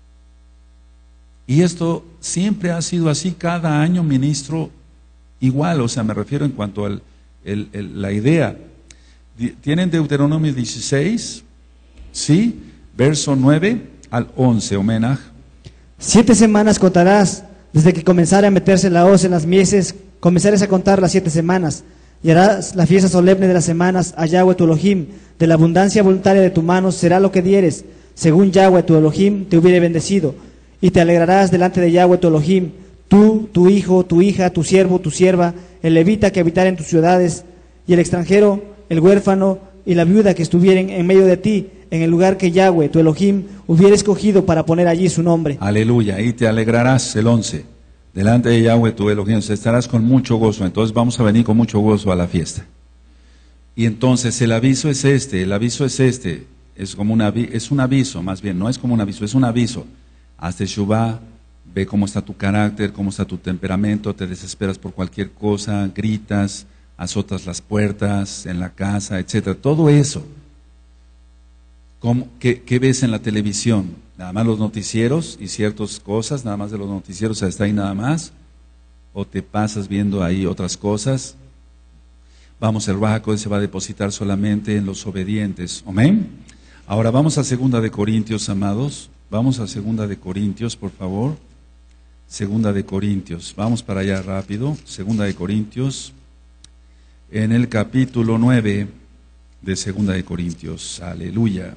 Speaker 1: Y esto siempre ha sido así, cada año ministro igual, o sea, me refiero en cuanto a la idea. ¿Tienen Deuteronomio dieciséis? Sí, verso nueve al once, Omenaj.
Speaker 2: Siete semanas contarás, desde que comenzara a meterse la hoz en las mieses, comenzarás a contar las siete semanas, y harás la fiesta solemne de las semanas a Yahweh tu Elohim. De la abundancia voluntaria de tu mano será lo que dieres, según Yahweh tu Elohim te hubiere bendecido. Y te alegrarás delante de Yahweh tu Elohim, tú, tu hijo, tu hija, tu siervo, tu sierva, el levita que habitara en tus ciudades, y el extranjero, el huérfano y la viuda que estuvieren en medio de ti, en el lugar que Yahweh tu Elohim hubiera escogido para poner allí su nombre.
Speaker 1: Aleluya, y te alegrarás, el once, delante de Yahweh tu Elohim, estarás con mucho gozo. Entonces vamos a venir con mucho gozo a la fiesta. Y entonces el aviso es este, el aviso es este, es como un aviso, es un aviso, más bien, no es como un aviso, es un aviso. Haz teshuvá, ve cómo está tu carácter, cómo está tu temperamento, te desesperas por cualquier cosa, gritas, azotas las puertas en la casa, etcétera. Todo eso. ¿Cómo, qué, ¿Qué ves en la televisión? Nada más los noticieros y ciertas cosas, nada más de los noticieros hasta ahí nada más. ¿O te pasas viendo ahí otras cosas? Vamos, el Ruach HaKodesh se va a depositar solamente en los obedientes. Amén. Ahora vamos a Segunda de Corintios, amados. Vamos a Segunda de Corintios, por favor. Segunda de Corintios. Vamos para allá rápido. Segunda de Corintios. En el capítulo nueve de Segunda de Corintios. Aleluya.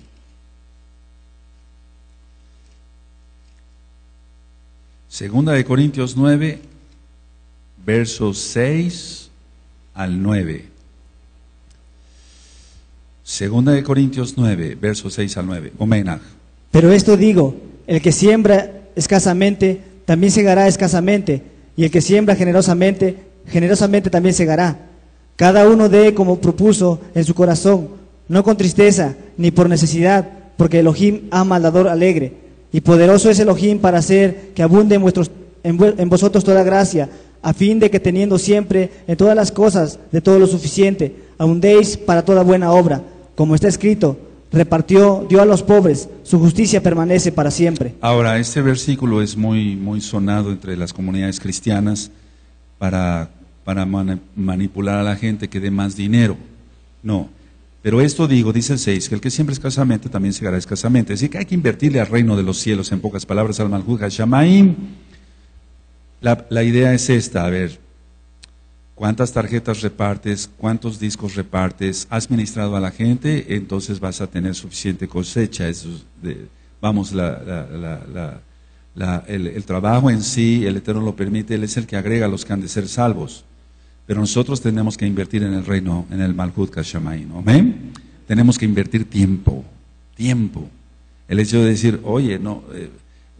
Speaker 1: Segunda de Corintios nueve, versos seis al nueve. Segunda de Corintios nueve, versos seis al nueve. Omenaj.
Speaker 2: Pero esto digo, el que siembra escasamente, también segará escasamente, y el que siembra generosamente, generosamente también segará. Cada uno dé como propuso en su corazón, no con tristeza, ni por necesidad, porque Elohim ama al dador alegre. Y poderoso es Elohim para hacer que abunde en, vuestros, en, en vosotros toda gracia, a fin de que teniendo siempre en todas las cosas de todo lo suficiente, abundéis para toda buena obra, como está escrito, repartió, dio a los pobres, su justicia permanece para siempre.
Speaker 1: Ahora, este versículo es muy, muy sonado entre las comunidades cristianas para, para man, manipular a la gente que dé más dinero. No, pero esto digo, dice el seis, que el que siembra escasamente también segará escasamente. Así que hay que invertirle al reino de los cielos, en pocas palabras, al Malhut HaShamayim. La, la idea es esta, a ver, ¿cuántas tarjetas repartes? ¿Cuántos discos repartes? ¿Has ministrado a la gente? Entonces vas a tener suficiente cosecha. Eso es de, vamos, la, la, la, la, la, el, el trabajo en sí, el Eterno lo permite, Él es el que agrega a los que han de ser salvos. Pero nosotros tenemos que invertir en el reino, en el Malhut HaShamayim. ¿Amén? Tenemos que invertir tiempo, tiempo. El hecho de decir, oye, no, eh,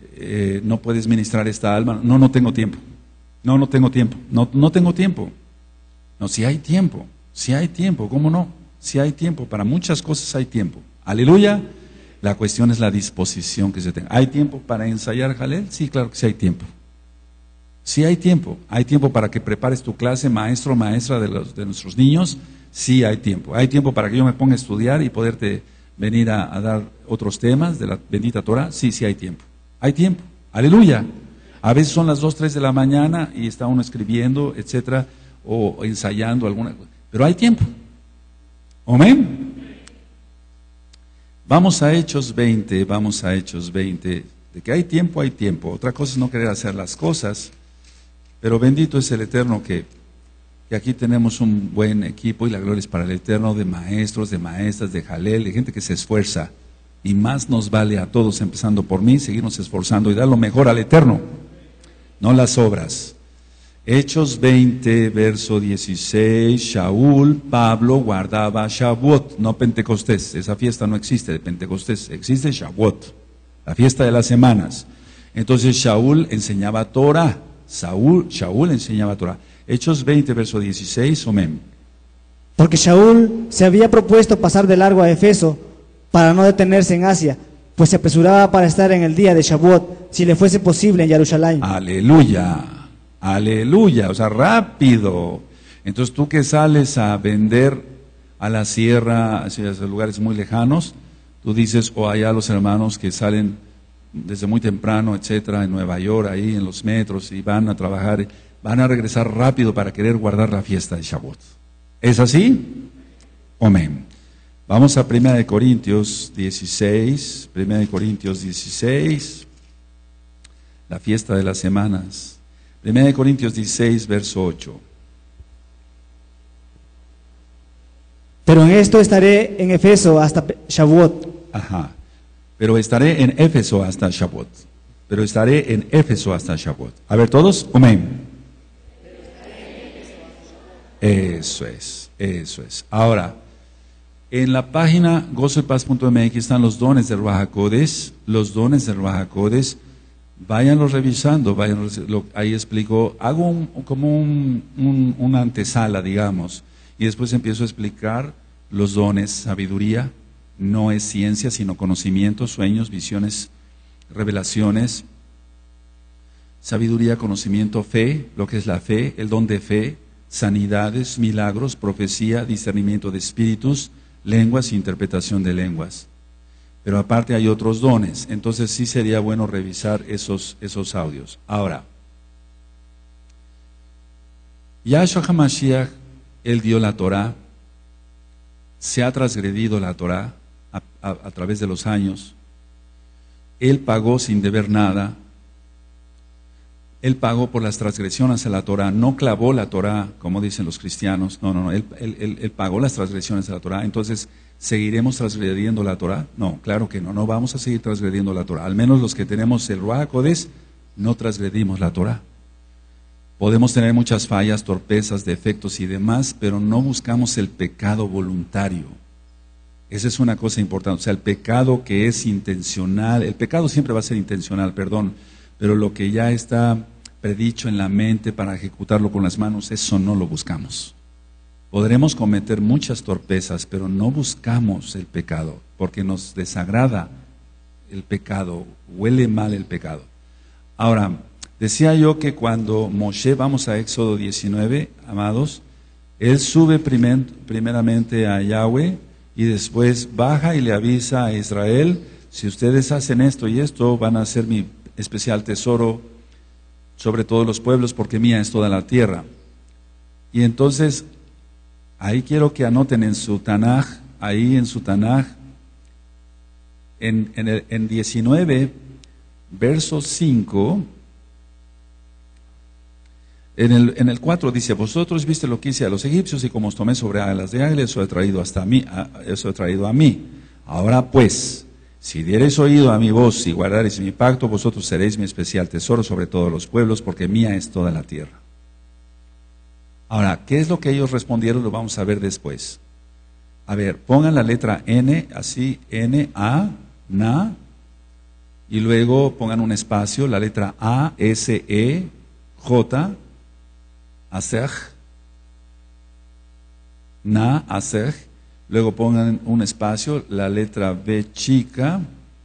Speaker 1: eh, no puedes ministrar esta alma. No, no tengo tiempo. No, no tengo tiempo. No, no tengo tiempo. No, si hay tiempo. Si hay tiempo, ¿cómo no? Si hay tiempo. Para muchas cosas hay tiempo. Aleluya. La cuestión es la disposición que se tenga. ¿Hay tiempo para ensayar Jalel? Sí, claro que sí hay tiempo. Sí hay tiempo. Hay tiempo para que prepares tu clase, maestro o maestra de, los, de nuestros niños. Sí hay tiempo. Hay tiempo para que yo me ponga a estudiar y poderte venir a, a dar otros temas de la bendita Torah. Sí, sí hay tiempo. Hay tiempo. Aleluya. A veces son las dos, tres de la mañana y está uno escribiendo, etcétera, o ensayando alguna cosa. Pero hay tiempo. Amén. Vamos a Hechos veinte, vamos a Hechos veinte. De que hay tiempo, hay tiempo. Otra cosa es no querer hacer las cosas. Pero bendito es el Eterno que, que aquí tenemos un buen equipo y la gloria es para el Eterno, de maestros, de maestras, de Jalel, de gente que se esfuerza. Y más nos vale a todos, empezando por mí, seguirnos esforzando y dar lo mejor al Eterno, no las obras. Hechos veinte, verso dieciséis, Shaul, Pablo guardaba Shavuot, no Pentecostés. Esa fiesta no existe de Pentecostés, existe Shavuot, la fiesta de las semanas. Entonces Shaul enseñaba Torah, Saúl, Shaul enseñaba Torah. Hechos veinte, verso dieciséis, amén.
Speaker 2: Porque Shaul se había propuesto pasar de largo a Efeso para no detenerse en Asia, pues se apresuraba para estar en el día de Shavuot, si le fuese posible en Jerusalén.
Speaker 1: Aleluya. Aleluya, o sea, rápido. Entonces tú que sales a vender a la sierra, hacia esos lugares muy lejanos, tú dices, o allá los hermanos que salen desde muy temprano, etcétera, en Nueva York, ahí en los metros, y van a trabajar, van a regresar rápido para querer guardar la fiesta de Shavuot. ¿Es así? Amén. Vamos a primera de Corintios dieciséis, primera de Corintios dieciséis, la fiesta de las semanas. primera de Corintios dieciséis, verso ocho.
Speaker 2: Pero en esto estaré en Efeso hasta Shavuot.
Speaker 1: Ajá. Pero estaré en Éfeso hasta Shavuot. Pero estaré en Éfeso hasta Shavuot. A ver todos, amén. Eso es, eso es. Ahora, en la página gozo y paz punto m x están los dones del Ruach HaKodesh, los dones del Ruach HaKodesh. Váyanlo revisando, váyanlo, lo, ahí explico, hago un, como un, un, una antesala, digamos, y después empiezo a explicar los dones, sabiduría, no es ciencia, sino conocimiento, sueños, visiones, revelaciones, sabiduría, conocimiento, fe, lo que es la fe, el don de fe, sanidades, milagros, profecía, discernimiento de espíritus, lenguas e interpretación de lenguas. Pero aparte hay otros dones, entonces sí sería bueno revisar esos, esos audios. Ahora, Yahshua HaMashiach, él dio la Torah, se ha transgredido la Torah a, a, a través de los años, él pagó sin deber nada, él pagó por las transgresiones a la Torah, no clavó la Torah, como dicen los cristianos, no, no, no, él, él, él, él pagó las transgresiones a la Torah. Entonces, ¿seguiremos transgrediendo la Torah? No, claro que no, no vamos a seguir transgrediendo la Torah. Al menos los que tenemos el Ruach HaKodesh, no transgredimos la Torah. Podemos tener muchas fallas, torpezas, defectos y demás, pero no buscamos el pecado voluntario. Esa es una cosa importante, o sea, el pecado que es intencional, el pecado siempre va a ser intencional, perdón, pero lo que ya está predicho en la mente para ejecutarlo con las manos, eso no lo buscamos. Podremos cometer muchas torpezas, pero no buscamos el pecado, porque nos desagrada el pecado, huele mal el pecado. Ahora, decía yo que cuando Moshe, vamos a Éxodo diecinueve, amados, él sube primer, primeramente a Yahweh y después baja y le avisa a Israel, si ustedes hacen esto y esto, van a ser mi especial tesoro sobre todos los pueblos, porque mía es toda la tierra. Y entonces, ahí quiero que anoten en su Tanaj, ahí en su Tanaj, en, en, el, en diecinueve, verso cinco, en el, en el cuatro dice, vosotros viste lo que hice a los egipcios y como os tomé sobre alas de águila, eso he traído hasta mí, eso he traído a mí. Ahora pues, si diereis oído a mi voz y guardareis mi pacto, vosotros seréis mi especial tesoro sobre todos los pueblos, porque mía es toda la tierra. Ahora, ¿qué es lo que ellos respondieron? Lo vamos a ver después. A ver, pongan la letra N, así, N, A, Na, y luego pongan un espacio, la letra A, S, E, J, Asej, Na, Asej, luego pongan un espacio, la letra B chica,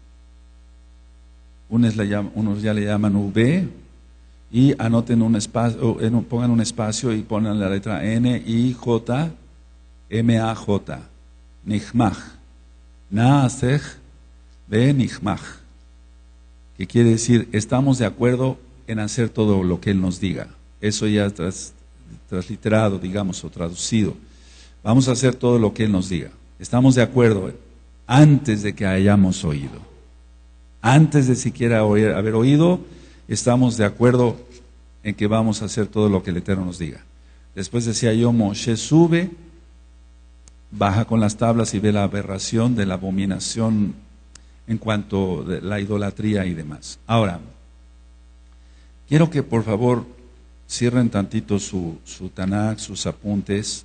Speaker 1: unos, le llaman, unos ya le llaman V, y anoten un espacio, pongan un espacio y pongan la letra N, I, J, M, A, J, Nihmach, Na, Asej, B, Nihmach, que quiere decir, estamos de acuerdo en hacer todo lo que Él nos diga. Eso ya tras, transliterado, digamos, o traducido. Vamos a hacer todo lo que Él nos diga. Estamos de acuerdo antes de que hayamos oído. Antes de siquiera oír, haber oído, estamos de acuerdo en que vamos a hacer todo lo que el Eterno nos diga. Después decía yo, Moshe sube, baja con las tablas y ve la aberración de la abominación en cuanto a la idolatría y demás. Ahora, quiero que por favor cierren tantito su, su Tanakh, sus apuntes.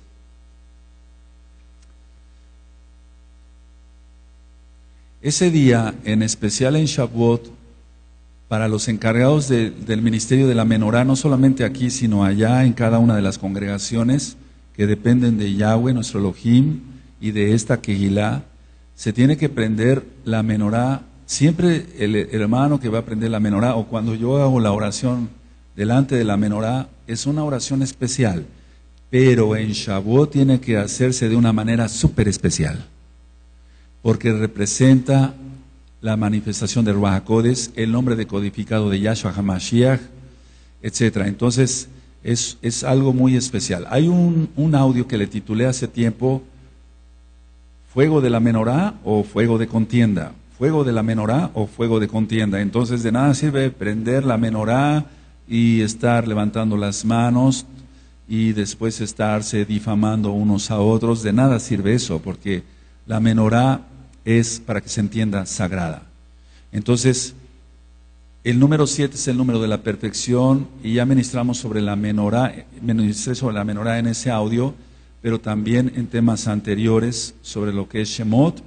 Speaker 1: Ese día, en especial en Shavuot, para los encargados de, del ministerio de la menorá, no solamente aquí, sino allá en cada una de las congregaciones que dependen de Yahweh, nuestro Elohim, y de esta Kehilá, se tiene que prender la menorá. Siempre el, el hermano que va a prender la menorá, o cuando yo hago la oración delante de la menorá, es una oración especial, pero en Shavuot tiene que hacerse de una manera súper especial, porque representa la manifestación del Ruach HaKodesh, el nombre decodificado de Yahshua HaMashiach, etcétera. Entonces, es, es algo muy especial. Hay un, un audio que le titulé hace tiempo, ¿Fuego de la menorá o fuego de contienda? ¿Fuego de la menorá o fuego de contienda? Entonces, de nada sirve prender la menorá y estar levantando las manos y después estarse difamando unos a otros. De nada sirve eso, porque la menorá es, para que se entienda, sagrada. Entonces, el número siete es el número de la perfección, y ya ministramos sobre la menorá, ministré sobre la menorá en ese audio, pero también en temas anteriores sobre lo que es Shemot.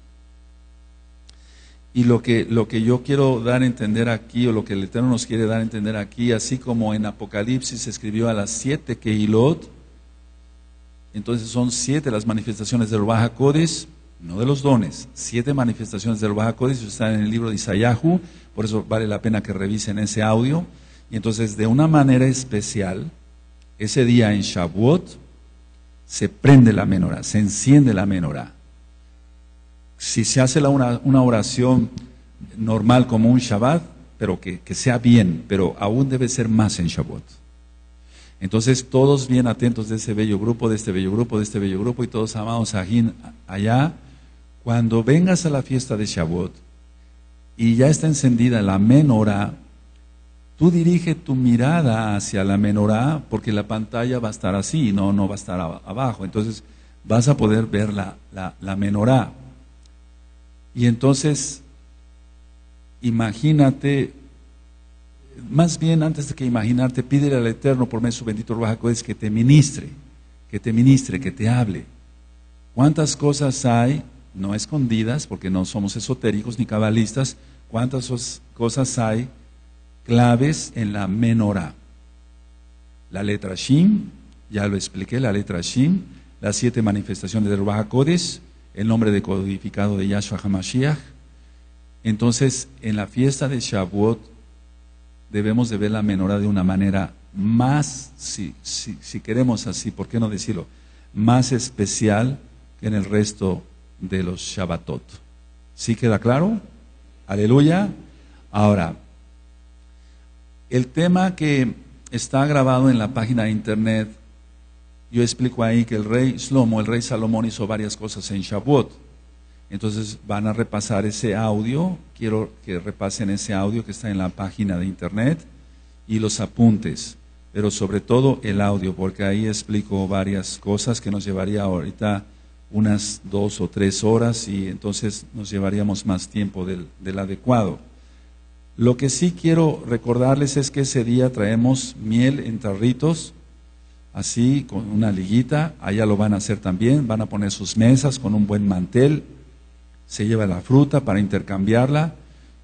Speaker 1: Y lo que, lo que yo quiero dar a entender aquí, o lo que el Eterno nos quiere dar a entender aquí, así como en Apocalipsis se escribió a las siete Kehilot, entonces son siete las manifestaciones del Ruach HaKodesh, no de los dones, siete manifestaciones del Ruach HaKodesh, están en el libro de Isayahu, por eso vale la pena que revisen ese audio. Y entonces, de una manera especial, ese día en Shavuot, se prende la menorá, se enciende la menorá. Si se hace la una, una oración normal como un Shabbat, pero que, que sea bien, pero aún debe ser más en Shavuot. Entonces, todos bien atentos de ese bello grupo, de este bello grupo, de este bello grupo, y todos amados ajín allá. Cuando vengas a la fiesta de Shavuot y ya está encendida la menorá, tú dirige tu mirada hacia la menorá, porque la pantalla va a estar así, no, no va a estar abajo. Entonces vas a poder ver la, la, la menorá. Y entonces, imagínate, más bien antes de que imaginarte, pídele al Eterno por medio de su bendito Ruach HaKodesh que te ministre, que te ministre, que te hable. ¿Cuántas cosas hay, no escondidas, porque no somos esotéricos ni cabalistas, cuántas cosas hay claves en la menorá? La letra Shin, ya lo expliqué, la letra Shin, las siete manifestaciones del Ruach HaKodesh, el nombre decodificado de Yahshua HaMashiach. Entonces, en la fiesta de Shavuot debemos de ver la menorá de una manera más, si, si, si queremos así, ¿por qué no decirlo?, más especial que en el resto de los Shabbatot. ¿Sí queda claro? Aleluya. Ahora, el tema que está grabado en la página de internet, yo explico ahí que el rey Shlomo, el rey Salomón, hizo varias cosas en Shavuot. Entonces van a repasar ese audio, quiero que repasen ese audio que está en la página de internet y los apuntes, pero sobre todo el audio, porque ahí explico varias cosas que nos llevaría ahorita unas dos o tres horas y entonces nos llevaríamos más tiempo del, del adecuado. Lo que sí quiero recordarles es que ese día traemos miel en tarritos, así con una liguita, allá lo van a hacer también, van a poner sus mesas con un buen mantel, se lleva la fruta para intercambiarla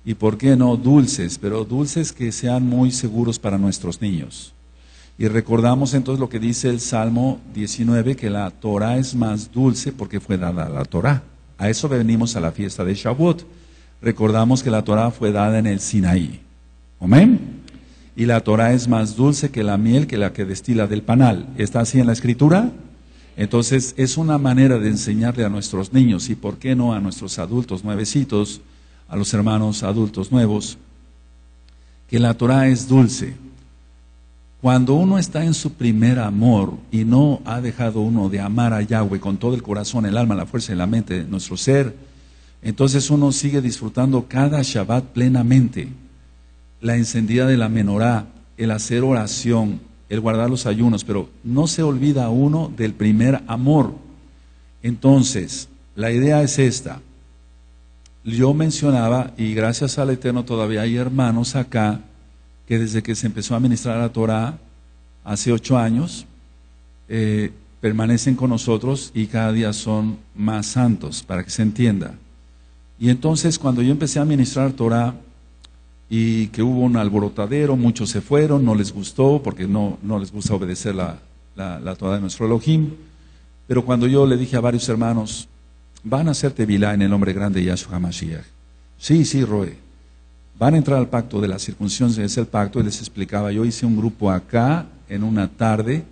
Speaker 1: y por qué no dulces, pero dulces que sean muy seguros para nuestros niños. Y recordamos entonces lo que dice el Salmo diecinueve, que la Torah es más dulce porque fue dada la Torah. A eso venimos a la fiesta de Shavuot. Recordamos que la Torah fue dada en el Sinaí. ¿Amén? Y la Torah es más dulce que la miel, que la que destila del panal. ¿Está así en la Escritura? Entonces es una manera de enseñarle a nuestros niños, y por qué no a nuestros adultos nuevecitos, a los hermanos adultos nuevos, que la Torah es dulce. Cuando uno está en su primer amor y no ha dejado uno de amar a Yahweh con todo el corazón, el alma, la fuerza y la mente de nuestro ser, entonces uno sigue disfrutando cada Shabbat plenamente. La encendida de la menorá, el hacer oración, el guardar los ayunos, pero no se olvida uno del primer amor. Entonces, la idea es esta. Yo mencionaba, y gracias al Eterno todavía hay hermanos acá, que desde que se empezó a ministrar la Torah hace ocho años, eh, permanecen con nosotros y cada día son más santos, para que se entienda. Y entonces cuando yo empecé a ministrar Torah y que hubo un alborotadero, muchos se fueron, no les gustó, porque no, no les gusta obedecer la, la, la Torah de nuestro Elohim, pero cuando yo le dije a varios hermanos, van a hacer tevilá en el nombre grande de Yahshua HaMashiach. Sí, sí, Roe. Van a entrar al pacto de la circuncisión, es el pacto, y les explicaba, yo hice un grupo acá en una tarde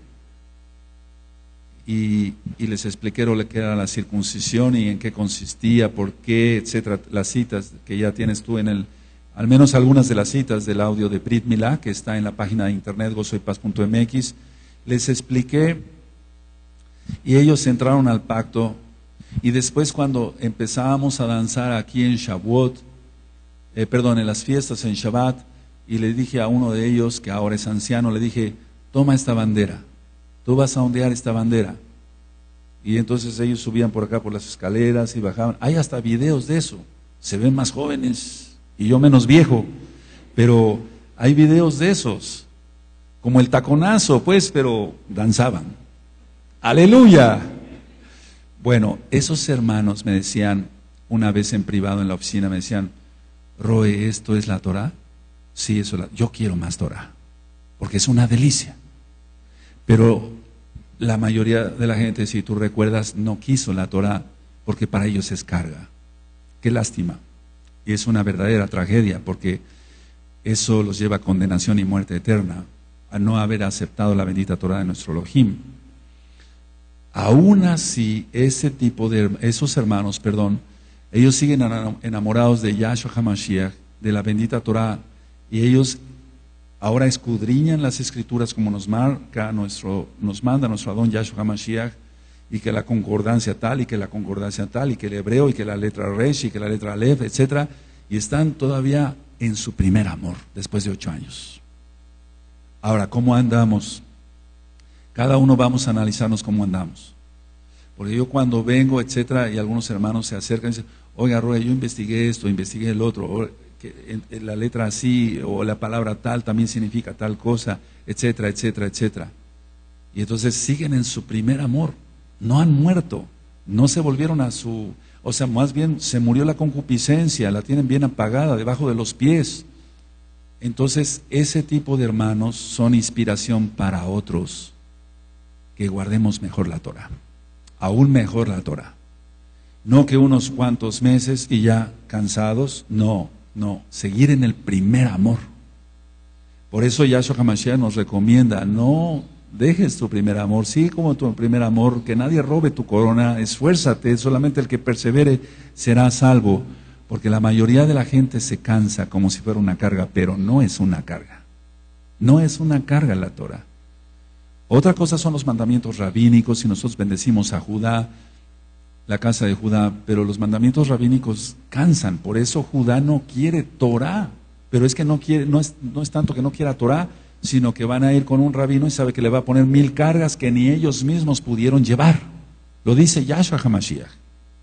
Speaker 1: y, y les expliqué lo que era la circuncisión y en qué consistía, por qué, etcétera, las citas que ya tienes tú en el, al menos algunas de las citas del audio de Brit Milá, que está en la página de internet gozo y paz punto m x, les expliqué y ellos entraron al pacto, y después cuando empezábamos a danzar aquí en Shavuot, Eh, perdón, en las fiestas en Shabbat, y le dije a uno de ellos, que ahora es anciano, le dije, toma esta bandera, tú vas a ondear esta bandera. Y entonces ellos subían por acá por las escaleras y bajaban. Hay hasta videos de eso, se ven más jóvenes y yo menos viejo, pero hay videos de esos, como el taconazo, pues, pero danzaban. ¡Aleluya! Bueno, esos hermanos me decían, una vez en privado en la oficina, me decían, Roe, ¿esto es la Torah? Sí, eso es la, yo quiero más Torah, porque es una delicia. Pero la mayoría de la gente, si tú recuerdas, no quiso la Torah, porque para ellos es carga. Qué lástima. Y es una verdadera tragedia, porque eso los lleva a condenación y muerte eterna, a no haber aceptado la bendita Torah de nuestro Elohim. Aún así, ese tipo de, esos hermanos, perdón, ellos siguen enamorados de Yahshua HaMashiach, de la bendita Torah, y ellos ahora escudriñan las escrituras como nos marca nuestro, nos manda nuestro Adón Yahshua HaMashiach, y que la concordancia tal, y que la concordancia tal, y que el hebreo, y que la letra resh, y que la letra aleph, etcétera, y están todavía en su primer amor, después de ocho años. Ahora, ¿cómo andamos? Cada uno vamos a analizarnos cómo andamos. Porque yo cuando vengo, etcétera, y algunos hermanos se acercan y dicen, oiga, Roy, yo investigué esto, investigué el otro, o que en, en la letra así, o la palabra tal también significa tal cosa, etcétera, etcétera, etcétera. Y entonces siguen en su primer amor, no han muerto, no se volvieron a su, o sea, más bien se murió la concupiscencia, la tienen bien apagada debajo de los pies. Entonces, ese tipo de hermanos son inspiración para otros, que guardemos mejor la Torah. Aún mejor la Torah. No que unos cuantos meses y ya cansados, no, no, seguir en el primer amor. Por eso Yahshua HaMashiach nos recomienda, no dejes tu primer amor, sigue como tu primer amor, que nadie robe tu corona, esfuérzate, solamente el que persevere será salvo, porque la mayoría de la gente se cansa como si fuera una carga, pero no es una carga, no es una carga la Torah. Otra cosa son los mandamientos rabínicos, y nosotros bendecimos a Judá, la casa de Judá, pero los mandamientos rabínicos cansan, por eso Judá no quiere Torah, pero es que no quiere, no es, no es tanto que no quiera Torah, sino que van a ir con un rabino y sabe que le va a poner mil cargas que ni ellos mismos pudieron llevar. Lo dice Yahshua HaMashiach.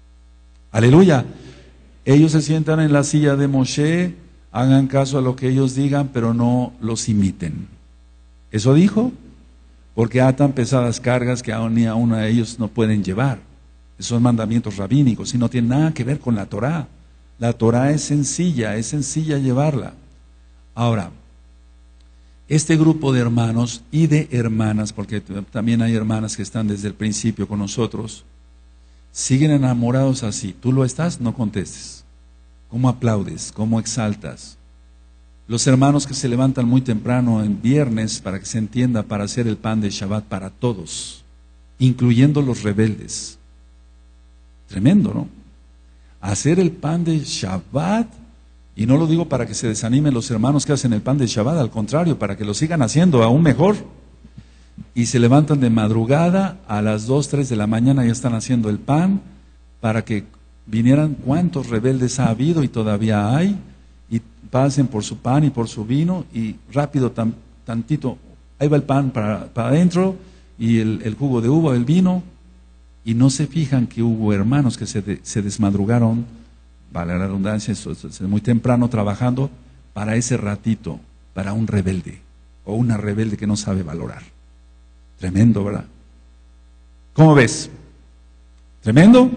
Speaker 1: Aleluya. Ellos se sientan en la silla de Moshe, hagan caso a lo que ellos digan, pero no los imiten. ¿Eso dijo? Porque atan pesadas cargas que aún ni aún a ellos no pueden llevar. Esos son mandamientos rabínicos y no tienen nada que ver con la Torah. La Torah es sencilla, es sencilla llevarla. Ahora, este grupo de hermanos y de hermanas, porque también hay hermanas que están desde el principio con nosotros, siguen enamorados así. ¿Tú lo estás? No contestes. ¿Cómo aplaudes? ¿Cómo exaltas? Los hermanos que se levantan muy temprano en viernes, para que se entienda, para hacer el pan de Shabbat para todos, incluyendo los rebeldes. Tremendo, ¿no? Hacer el pan de Shabbat, y no lo digo para que se desanimen los hermanos que hacen el pan de Shabbat, al contrario, para que lo sigan haciendo aún mejor. Y se levantan de madrugada, a las dos, tres de la mañana ya están haciendo el pan, para que vinieran cuántos rebeldes ha habido y todavía hay, y pasen por su pan y por su vino, y rápido, tan, tantito, ahí va el pan para, para adentro, y el, el jugo de uva, el vino, y no se fijan que hubo hermanos que se, de, se desmadrugaron, vale la redundancia, muy temprano trabajando para ese ratito, para un rebelde, o una rebelde que no sabe valorar. Tremendo, ¿verdad? ¿Cómo ves? ¿Tremendo?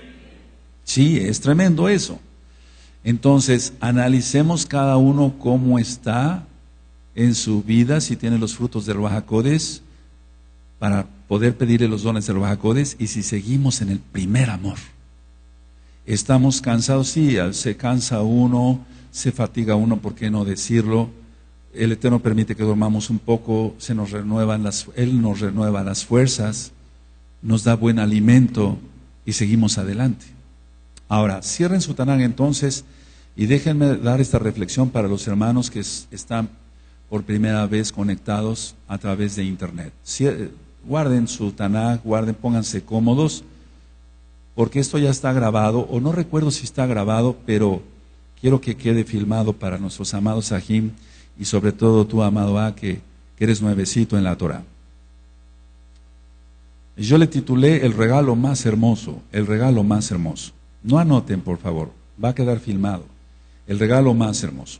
Speaker 1: Sí, es tremendo eso. Entonces, analicemos cada uno cómo está en su vida, si tiene los frutos del Ruach HaKodesh, para poder pedirle los dones del Ruach HaKodesh, y si seguimos en el primer amor. Estamos cansados, sí, se cansa uno, se fatiga uno, ¿por qué no decirlo? El Eterno permite que dormamos un poco, se nos renuevan las, Él nos renueva las fuerzas, nos da buen alimento y seguimos adelante. Ahora, cierren su Tanaj entonces y déjenme dar esta reflexión para los hermanos que es, están por primera vez conectados a través de internet. Cier- guarden su Tanaj, guarden, pónganse cómodos, porque esto ya está grabado, o no recuerdo si está grabado, pero quiero que quede filmado para nuestros amados Sahim, y sobre todo tú, amado A, que, que eres nuevecito en la Torah. Yo le titulé el regalo más hermoso, el regalo más hermoso. No anoten, por favor, va a quedar filmado. El regalo más hermoso.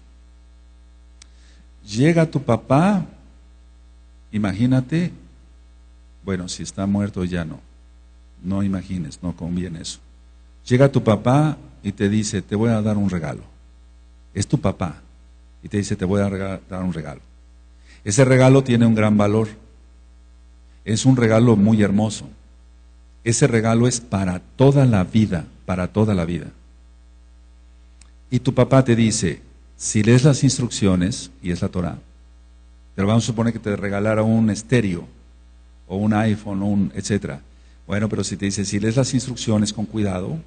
Speaker 1: Llega tu papá, imagínate, bueno, si está muerto ya no. No imagines, no conviene eso. Llega tu papá y te dice, te voy a dar un regalo. Es tu papá y te dice, te voy a regalar, dar un regalo. Ese regalo tiene un gran valor. Es un regalo muy hermoso. Ese regalo es para toda la vida, para toda la vida. Y tu papá te dice, si lees las instrucciones, y es la Torah, pero vamos a suponer que te regalara un estéreo, o un iPhone, o un etcétera. Bueno, pero si te dice, si lees las instrucciones con cuidado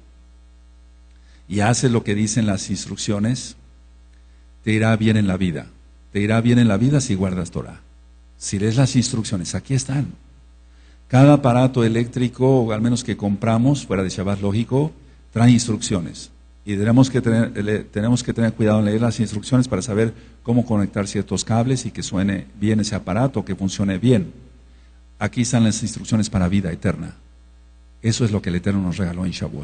Speaker 1: y haces lo que dicen las instrucciones, te irá bien en la vida. Te irá bien en la vida si guardas Torah. Si lees las instrucciones, aquí están. Cada aparato eléctrico, o al menos que compramos, fuera de Shabbat lógico, trae instrucciones. Y tenemos que tener, tenemos que tener cuidado en leer las instrucciones para saber cómo conectar ciertos cables y que suene bien ese aparato, que funcione bien. Aquí están las instrucciones para vida eterna. Eso es lo que el Eterno nos regaló en Shavuot.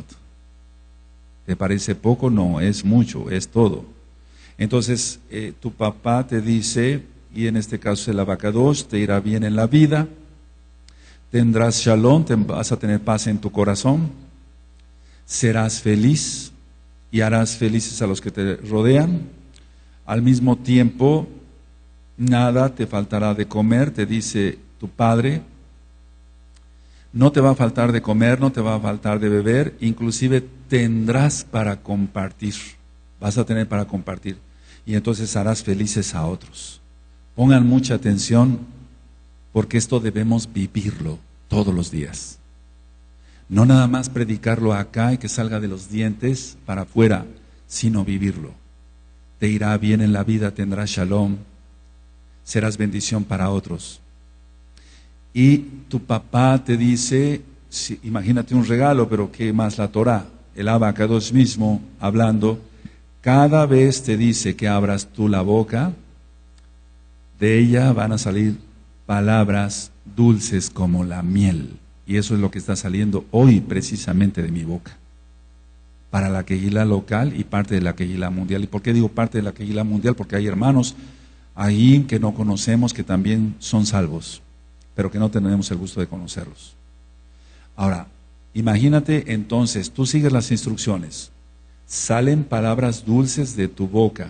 Speaker 1: ¿Te parece poco? No, es mucho, es todo. Entonces, eh, tu papá te dice, y en este caso el abacados, te irá bien en la vida, tendrás shalom, te vas a tener paz en tu corazón, serás feliz y harás felices a los que te rodean. Al mismo tiempo, nada te faltará de comer, te dice tu padre. No te va a faltar de comer, no te va a faltar de beber, inclusive tendrás para compartir, vas a tener para compartir, y entonces harás felices a otros. Pongan mucha atención, porque esto debemos vivirlo todos los días. No nada más predicarlo acá y que salga de los dientes para afuera, sino vivirlo. Te irá bien en la vida, tendrás shalom, serás bendición para otros. Y tu papá te dice, sí, imagínate un regalo, pero ¿qué más la Torah? El abacados mismo, hablando, cada vez te dice que abras tú la boca, de ella van a salir palabras dulces como la miel. Y eso es lo que está saliendo hoy precisamente de mi boca. Para la Kehilá local y parte de la Kehilá mundial. ¿Y por qué digo parte de la Kehilá mundial? Porque hay hermanos ahí que no conocemos que también son salvos, pero que no tenemos el gusto de conocerlos. Ahora, imagínate entonces, tú sigues las instrucciones, salen palabras dulces de tu boca.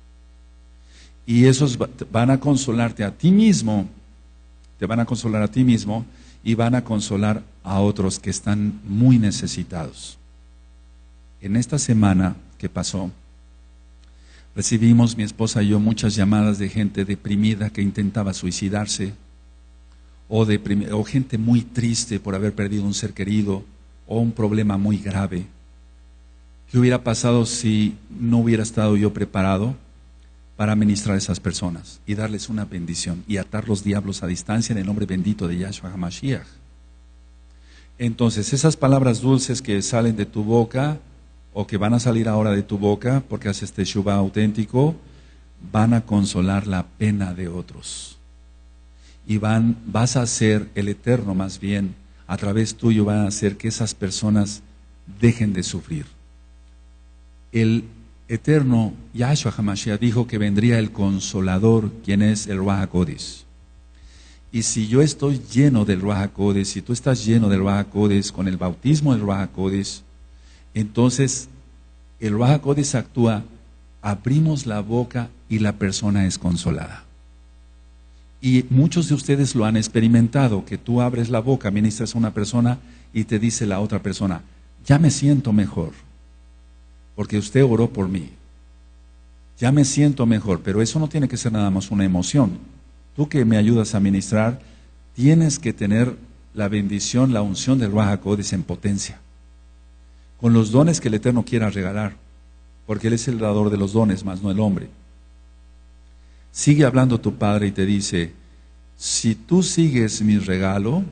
Speaker 1: Y esos van a consolarte a ti mismo, te van a consolar a ti mismo y van a consolar a otros que están muy necesitados. En esta semana que pasó, recibimos mi esposa y yo muchas llamadas de gente deprimida que intentaba suicidarse, o, o gente muy triste por haber perdido un ser querido, o un problema muy grave. ¿Qué hubiera pasado si no hubiera estado yo preparado para ministrar a esas personas y darles una bendición y atar los diablos a distancia en el nombre bendito de Yahshua HaMashiach? Entonces, esas palabras dulces que salen de tu boca, o que van a salir ahora de tu boca, porque haces teshuvah auténtico, van a consolar la pena de otros. Y van, vas a hacer, el Eterno más bien, a través tuyo van a hacer que esas personas dejen de sufrir. El Eterno, Yahshua HaMashiach, dijo que vendría el Consolador, quien es el Ruach HaKodesh. Y si yo estoy lleno del Ruach HaKodesh, si tú estás lleno del Ruach HaKodesh, con el bautismo del Ruach HaKodesh, entonces el Ruach HaKodesh actúa, abrimos la boca y la persona es consolada. Y muchos de ustedes lo han experimentado, que tú abres la boca, ministras a una persona y te dice la otra persona, ya me siento mejor, porque usted oró por mí. Ya me siento mejor, pero eso no tiene que ser nada más una emoción. Tú que me ayudas a ministrar, tienes que tener la bendición, la unción del Ruach HaKodesh en potencia, con los dones que el Eterno quiera regalar, porque Él es el dador de los dones, más no el hombre. Sigue hablando tu Padre y te dice, si tú sigues mi regalo,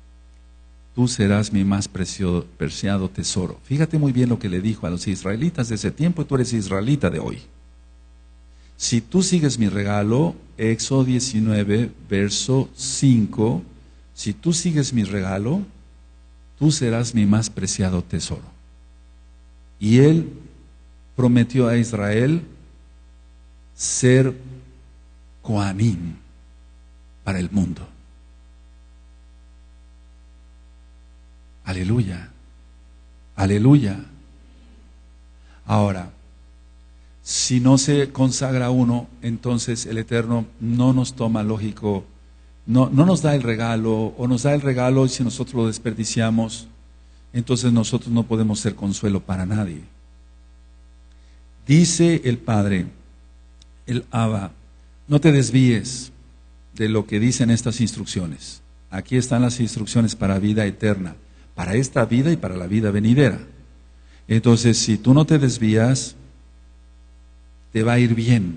Speaker 1: tú serás mi más preciado, preciado tesoro. Fíjate muy bien lo que le dijo a los israelitas de ese tiempo, y tú eres israelita de hoy. Si tú sigues mi regalo, Éxodo diecinueve, verso cinco, si tú sigues mi regalo, tú serás mi más preciado tesoro. Y Él prometió a Israel ser Kohanim para el mundo. Aleluya, aleluya. Ahora, si no se consagra uno, entonces el Eterno no nos toma lógico, no, no nos da el regalo, o nos da el regalo y si nosotros lo desperdiciamos, entonces nosotros no podemos ser consuelo para nadie. Dice el Padre, el Abba, no te desvíes de lo que dicen estas instrucciones. Aquí están las instrucciones para vida eterna, para esta vida y para la vida venidera. Entonces, si tú no te desvías, te va a ir bien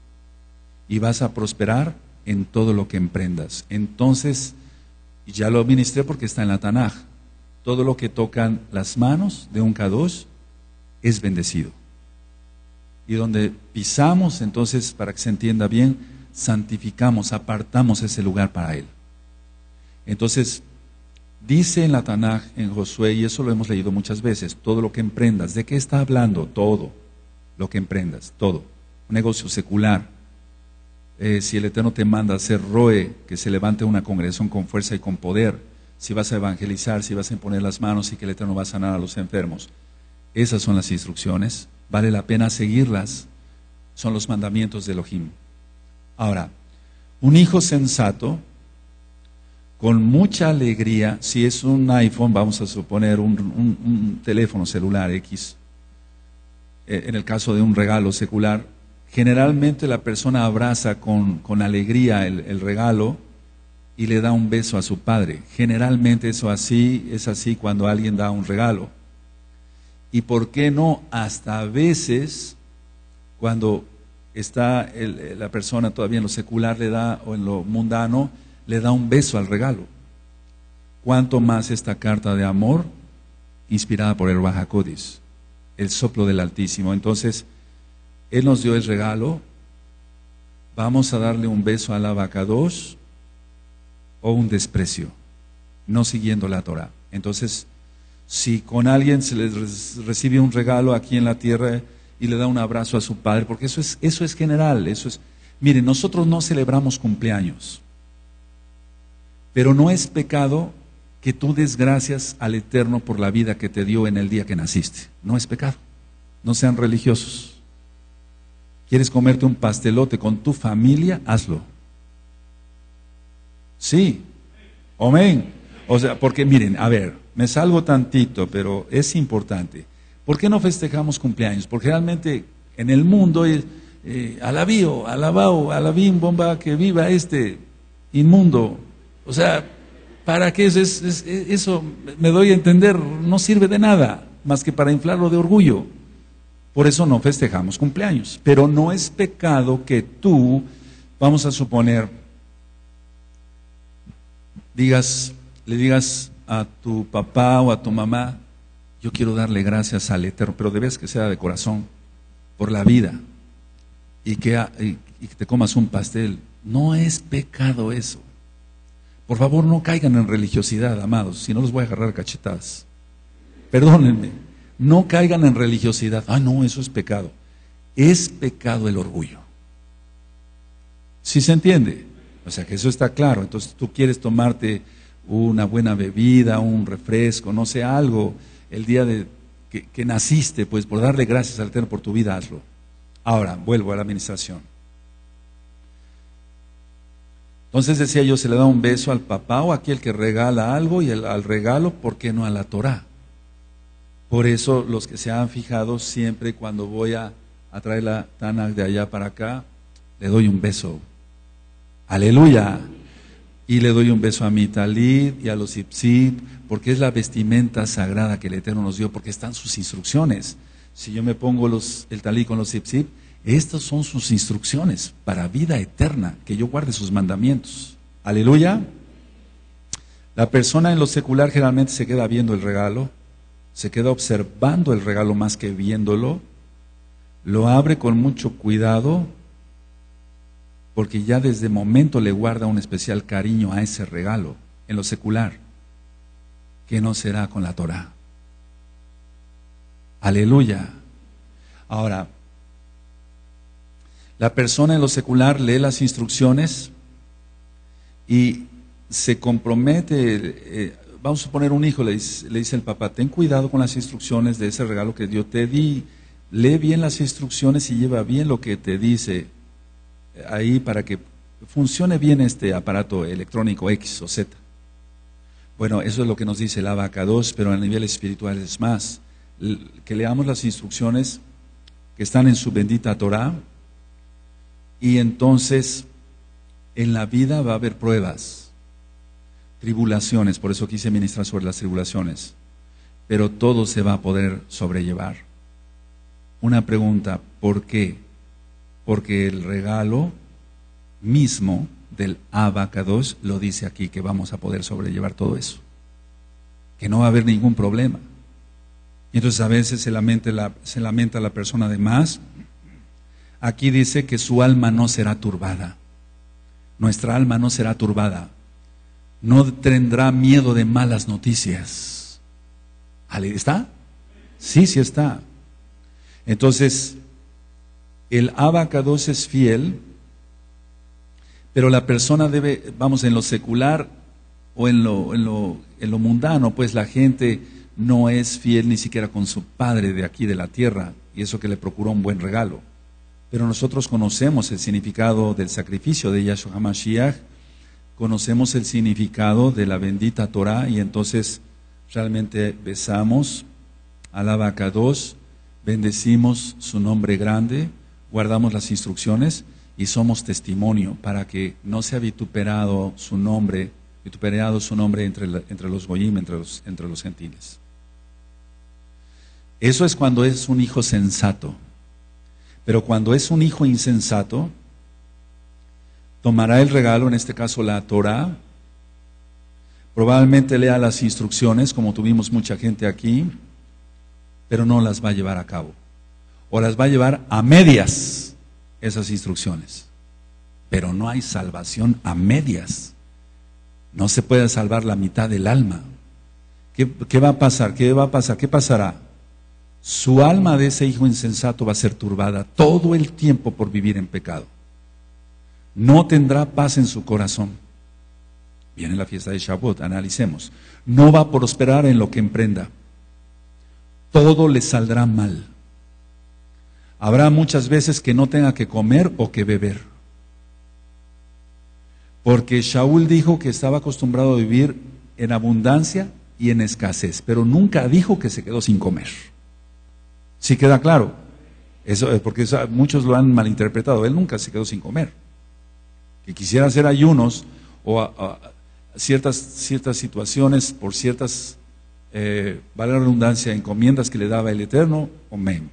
Speaker 1: y vas a prosperar en todo lo que emprendas. Entonces, ya lo ministré porque está en la Tanaj, todo lo que tocan las manos de un Kadosh es bendecido. Y donde pisamos, entonces, para que se entienda bien, santificamos, apartamos ese lugar para Él. Entonces, dice en la Tanaj, en Josué, y eso lo hemos leído muchas veces, todo lo que emprendas. ¿De qué está hablando? Todo lo que emprendas, todo. Un negocio secular. Eh, si el Eterno te manda a hacer roe, que se levante una congregación con fuerza y con poder, si vas a evangelizar, si vas a imponer las manos y que el Eterno va a sanar a los enfermos. Esas son las instrucciones. Vale la pena seguirlas. Son los mandamientos de Elohim. Ahora, un hijo sensato, con mucha alegría, si es un iPhone, vamos a suponer un, un, un teléfono celular X, eh, en el caso de un regalo secular, generalmente la persona abraza con, con alegría el, el regalo y le da un beso a su padre. Generalmente eso así, es así cuando alguien da un regalo. Y por qué no, hasta a veces, cuando está el, la persona todavía en lo secular, le da, o en lo mundano, le da un beso al regalo. Cuánto más esta carta de amor, inspirada por el Ruach HaKodesh, el soplo del Altísimo. Entonces, Él nos dio el regalo, vamos a darle un beso al Abacadosh o un desprecio, no siguiendo la Torah. Entonces, si con alguien se le recibe un regalo aquí en la tierra y le da un abrazo a su padre, porque eso es, eso es general, eso es. Miren, nosotros no celebramos cumpleaños, pero no es pecado que tú des gracias al Eterno por la vida que te dio en el día que naciste. No es pecado. No sean religiosos. ¿Quieres comerte un pastelote con tu familia? Hazlo. Sí. Amén. O sea, porque miren, a ver, me salgo tantito, pero es importante. ¿Por qué no festejamos cumpleaños? Porque realmente en el mundo es eh, alabío, alabao, alabín, bomba, que viva este inmundo. O sea, ¿para qué eso? Es, es, eso me doy a entender, no sirve de nada, más que para inflarlo de orgullo. Por eso no festejamos cumpleaños. Pero no es pecado que tú, vamos a suponer, digas, le digas a tu papá o a tu mamá, yo quiero darle gracias al Eterno, pero debes que sea de corazón, por la vida, y que, y, y que te comas un pastel. No es pecado eso. Por favor, no caigan en religiosidad, amados, si no los voy a agarrar a cachetadas. Perdónenme, no caigan en religiosidad. Ah, no, eso es pecado. Es pecado el orgullo. ¿Sí se entiende? O sea que eso está claro. Entonces tú quieres tomarte una buena bebida, un refresco, no sé, algo, el día de que, que naciste, pues por darle gracias al Eterno por tu vida, hazlo. Ahora, vuelvo a la administración. Entonces decía yo, se le da un beso al papá o a aquel que regala algo, y el, al regalo, ¿por qué no a la Torah? Por eso los que se han fijado, siempre cuando voy a, a traer la Tanakh de allá para acá, le doy un beso. Aleluya. Y le doy un beso a mi talit y a los ipsit, porque es la vestimenta sagrada que el Eterno nos dio, porque están sus instrucciones. Si yo me pongo los, el talit con los ipsit, estas son sus instrucciones para vida eterna, que yo guarde sus mandamientos. Aleluya. La persona en lo secular generalmente se queda viendo el regalo, se queda observando el regalo más que viéndolo, lo abre con mucho cuidado, porque ya desde momento le guarda un especial cariño a ese regalo, en lo secular, que no será con la Torah. Aleluya. Ahora, la persona en lo secular lee las instrucciones y se compromete, eh, vamos a suponer un hijo, le dice, le dice el papá, ten cuidado con las instrucciones de ese regalo que yo te di, lee bien las instrucciones y lleva bien lo que te dice ahí para que funcione bien este aparato electrónico X o Z. Bueno, eso es lo que nos dice el Abacados, pero a nivel espiritual es más, que leamos las instrucciones que están en su bendita Torah, y entonces en la vida va a haber pruebas, tribulaciones, por eso quise ministrar sobre las tribulaciones, pero todo se va a poder sobrellevar. Una pregunta, ¿por qué? Porque el regalo mismo del Abacados lo dice aquí, que vamos a poder sobrellevar todo eso, que no va a haber ningún problema. Y entonces a veces se lamenta la, se lamenta la persona de más. Aquí dice que su alma no será turbada. Nuestra alma no será turbada. No tendrá miedo de malas noticias. ¿Está? Sí, sí está. Entonces, el Abacados es fiel, pero la persona debe, vamos, en lo secular o en lo, en lo, en lo mundano, pues la gente no es fiel ni siquiera con su padre de aquí de la tierra, y eso que le procuró un buen regalo. Pero nosotros conocemos el significado del sacrificio de Yahshua HaMashiach, conocemos el significado de la bendita Torah, y entonces realmente besamos al Abacados, bendecimos su nombre grande, guardamos las instrucciones y somos testimonio para que no sea vituperado su nombre, vituperado su nombre entre, la, entre los goyim, entre los, entre los gentiles. Eso es cuando es un hijo sensato. Pero cuando es un hijo insensato, tomará el regalo, en este caso la Torah, probablemente lea las instrucciones, como tuvimos mucha gente aquí, pero no las va a llevar a cabo. O las va a llevar a medias, esas instrucciones. Pero no hay salvación a medias. No se puede salvar la mitad del alma. ¿Qué, qué va a pasar? ¿Qué va a pasar? ¿Qué pasará? Su alma de ese hijo insensato va a ser turbada todo el tiempo por vivir en pecado. No tendrá paz en su corazón. Viene la fiesta de Shavuot, analicemos. No va a prosperar en lo que emprenda. Todo le saldrá mal. Habrá muchas veces que no tenga que comer o que beber. Porque Shaul dijo que estaba acostumbrado a vivir en abundancia y en escasez, pero nunca dijo que se quedó sin comer. ¿Sí queda claro? Eso, porque eso, muchos lo han malinterpretado. Él nunca se quedó sin comer. Que quisiera hacer ayunos o a, a, ciertas, ciertas situaciones por ciertas, eh, vale la redundancia, encomiendas que le daba el Eterno, amén.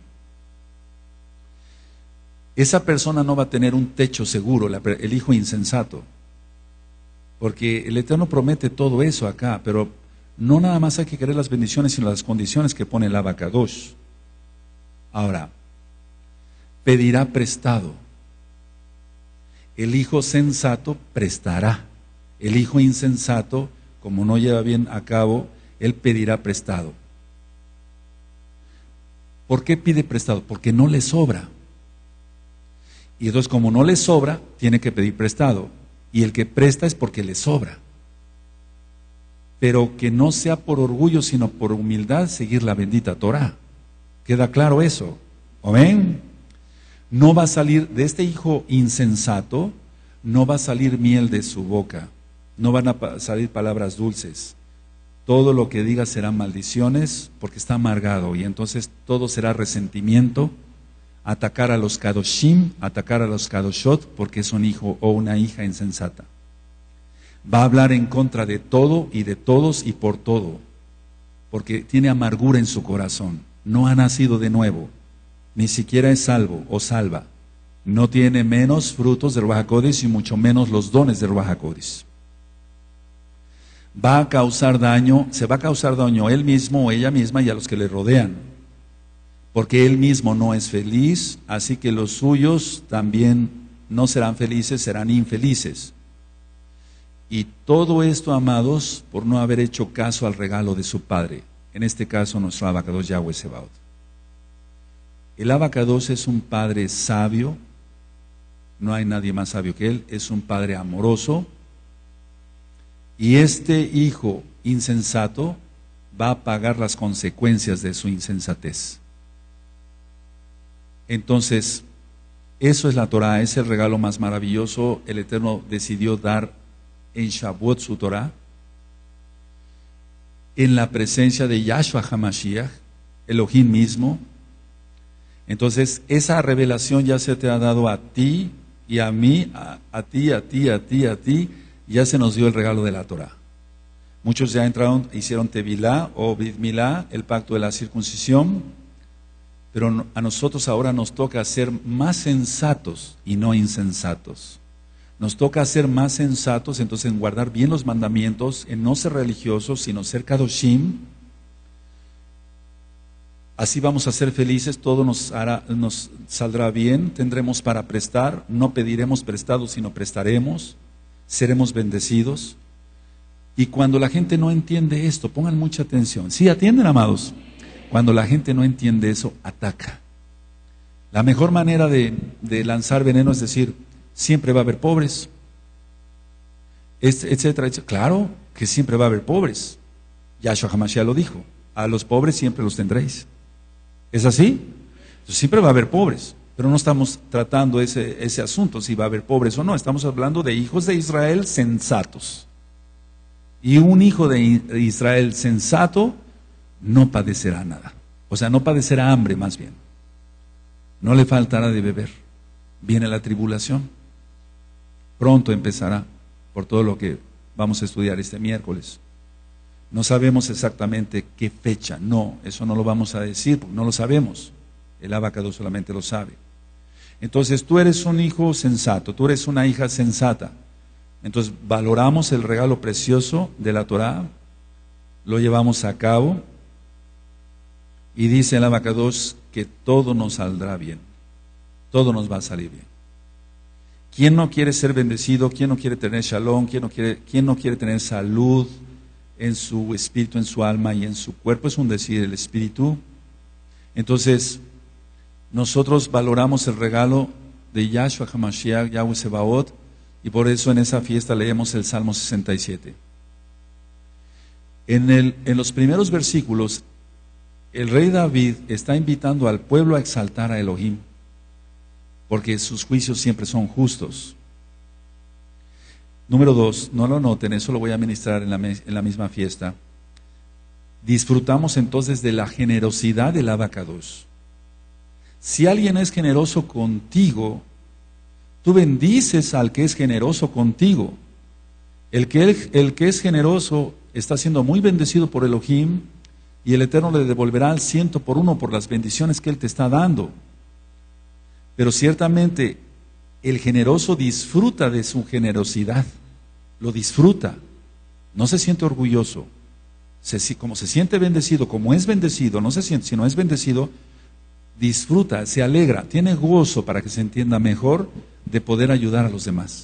Speaker 1: Esa persona no va a tener un techo seguro, la, el hijo insensato. Porque el Eterno promete todo eso acá, pero no nada más hay que querer las bendiciones, sino las condiciones que pone el Abacadosh. Ahora, pedirá prestado. El hijo sensato prestará. El hijo insensato, como no lleva bien a cabo, él pedirá prestado. ¿Por qué pide prestado? Porque no le sobra. Y entonces, como no le sobra, tiene que pedir prestado. Y el que presta es porque le sobra. Pero que no sea por orgullo, sino por humildad, seguir la bendita Torah. ¿Queda claro eso? Amén. No va a salir de este hijo insensato, no va a salir miel de su boca, no van a salir palabras dulces. Todo lo que diga serán maldiciones, porque está amargado, y entonces todo será resentimiento, atacar a los kadoshim, atacar a los kadoshot, porque es un hijo o una hija insensata. Va a hablar en contra de todo y de todos y por todo, porque tiene amargura en su corazón, no ha nacido de nuevo, ni siquiera es salvo o salva, no tiene menos frutos del Ruach HaKodesh y mucho menos los dones del Ruach HaKodesh. Va a causar daño, se va a causar daño a él mismo o ella misma y a los que le rodean, porque él mismo no es feliz, así que los suyos también no serán felices, serán infelices. Y todo esto, amados, por no haber hecho caso al regalo de su padre, en este caso nuestro Abacadosh Yahweh Sebaot. El Abacadosh es un padre sabio, no hay nadie más sabio que él, es un padre amoroso, y este hijo insensato va a pagar las consecuencias de su insensatez. Entonces, eso es la Torah, es el regalo más maravilloso. El Eterno decidió dar en Shavuot su Torah, en la presencia de Yahshua HaMashiach, Elohim mismo. Entonces, esa revelación ya se te ha dado a ti y a mí, a, a ti, a ti, a ti, a ti, ya se nos dio el regalo de la Torah. Muchos ya entraron, hicieron Tevilá o Brit Milá, el pacto de la circuncisión, pero a nosotros ahora nos toca ser más sensatos y no insensatos. Nos toca ser más sensatos, entonces en guardar bien los mandamientos, en no ser religiosos, sino ser kadoshim. Así vamos a ser felices, todo nos hará, nos saldrá bien, tendremos para prestar, no pediremos prestado, sino prestaremos, seremos bendecidos. Y cuando la gente no entiende esto, pongan mucha atención. ¿Sí atienden, amados? Cuando la gente no entiende eso, ataca. La mejor manera de, de lanzar veneno es decir, siempre va a haber pobres, etcétera, etcétera. Claro que siempre va a haber pobres. Yahshua HaMashiach lo dijo, a los pobres siempre los tendréis. ¿Es así? Entonces, siempre va a haber pobres, pero no estamos tratando ese, ese asunto, si va a haber pobres o no. Estamos hablando de hijos de Israel sensatos. Y un hijo de Israel sensato no padecerá nada. O sea, no padecerá hambre más bien. No le faltará de beber. Viene la tribulación. Pronto empezará, por todo lo que vamos a estudiar este miércoles. No sabemos exactamente qué fecha, no, eso no lo vamos a decir, no lo sabemos. El Abacadosh solamente lo sabe. Entonces tú eres un hijo sensato, tú eres una hija sensata. Entonces valoramos el regalo precioso de la Torah, lo llevamos a cabo y dice el Abacadosh que todo nos saldrá bien, todo nos va a salir bien. ¿Quién no quiere ser bendecido? ¿Quién no quiere tener shalom? ¿Quién no quiere, quién no quiere tener salud en su espíritu, en su alma y en su cuerpo? Es un decir, el espíritu. Entonces, nosotros valoramos el regalo de Yahshua HaMashiach, Yahweh Sebaot, y por eso en esa fiesta leemos el Salmo sesenta y siete. En, el, en los primeros versículos, el rey David está invitando al pueblo a exaltar a Elohim, porque sus juicios siempre son justos. Número dos, no lo noten, eso lo voy a ministrar en la, en la misma fiesta. Disfrutamos entonces de la generosidad del abacados. Si alguien es generoso contigo, tú bendices al que es generoso contigo. El que, el, el que es generoso está siendo muy bendecido por Elohim, y el Eterno le devolverá al ciento por uno por las bendiciones que Él te está dando. Pero ciertamente el generoso disfruta de su generosidad, lo disfruta, no se siente orgulloso, se, como se siente bendecido, como es bendecido, no se siente, sino es bendecido, disfruta, se alegra, tiene gozo, para que se entienda mejor, de poder ayudar a los demás.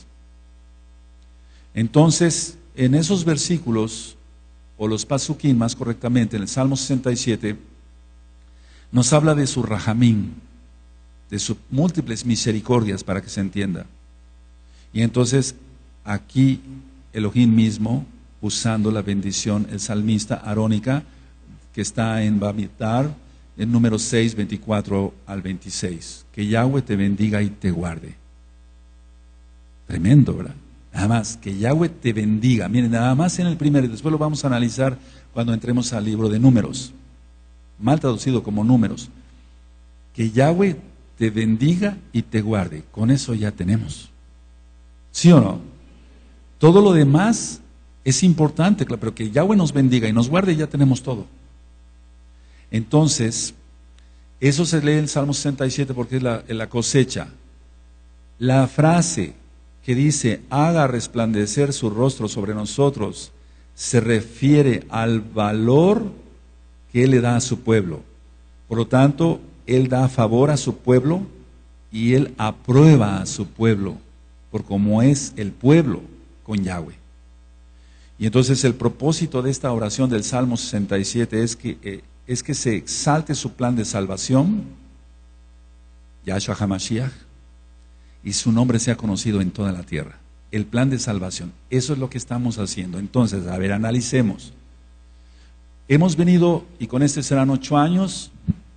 Speaker 1: Entonces, en esos versículos, o los pasuquín más correctamente, en el Salmo sesenta y siete, nos habla de su rajamín, de sus múltiples misericordias, para que se entienda. Y entonces, aquí Elohim mismo, usando la bendición, el salmista arónica, que está en Bamitar, en número seis, veinticuatro al veintiséis. Que Yahweh te bendiga y te guarde. Tremendo, ¿verdad? Nada más, que Yahweh te bendiga. Miren, nada más en el primero, y después lo vamos a analizar cuando entremos al libro de Números. Mal traducido como Números. Que Yahweh te bendiga y te guarde. Con eso ya tenemos. ¿Sí o no? Todo lo demás es importante, pero que Yahweh nos bendiga y nos guarde, ya tenemos todo. Entonces, eso se lee en el Salmo sesenta y siete porque es la, la cosecha. La frase que dice, haga resplandecer su rostro sobre nosotros, se refiere al valor que Él le da a su pueblo. Por lo tanto, Él da favor a su pueblo y Él aprueba a su pueblo, por cómo es el pueblo con Yahweh. Y entonces el propósito de esta oración del Salmo sesenta y siete es que, eh, es que se exalte su plan de salvación, Yahshua HaMashiach, y su nombre sea conocido en toda la tierra. El plan de salvación, eso es lo que estamos haciendo. Entonces, a ver, analicemos. Hemos venido, y con este serán ocho años,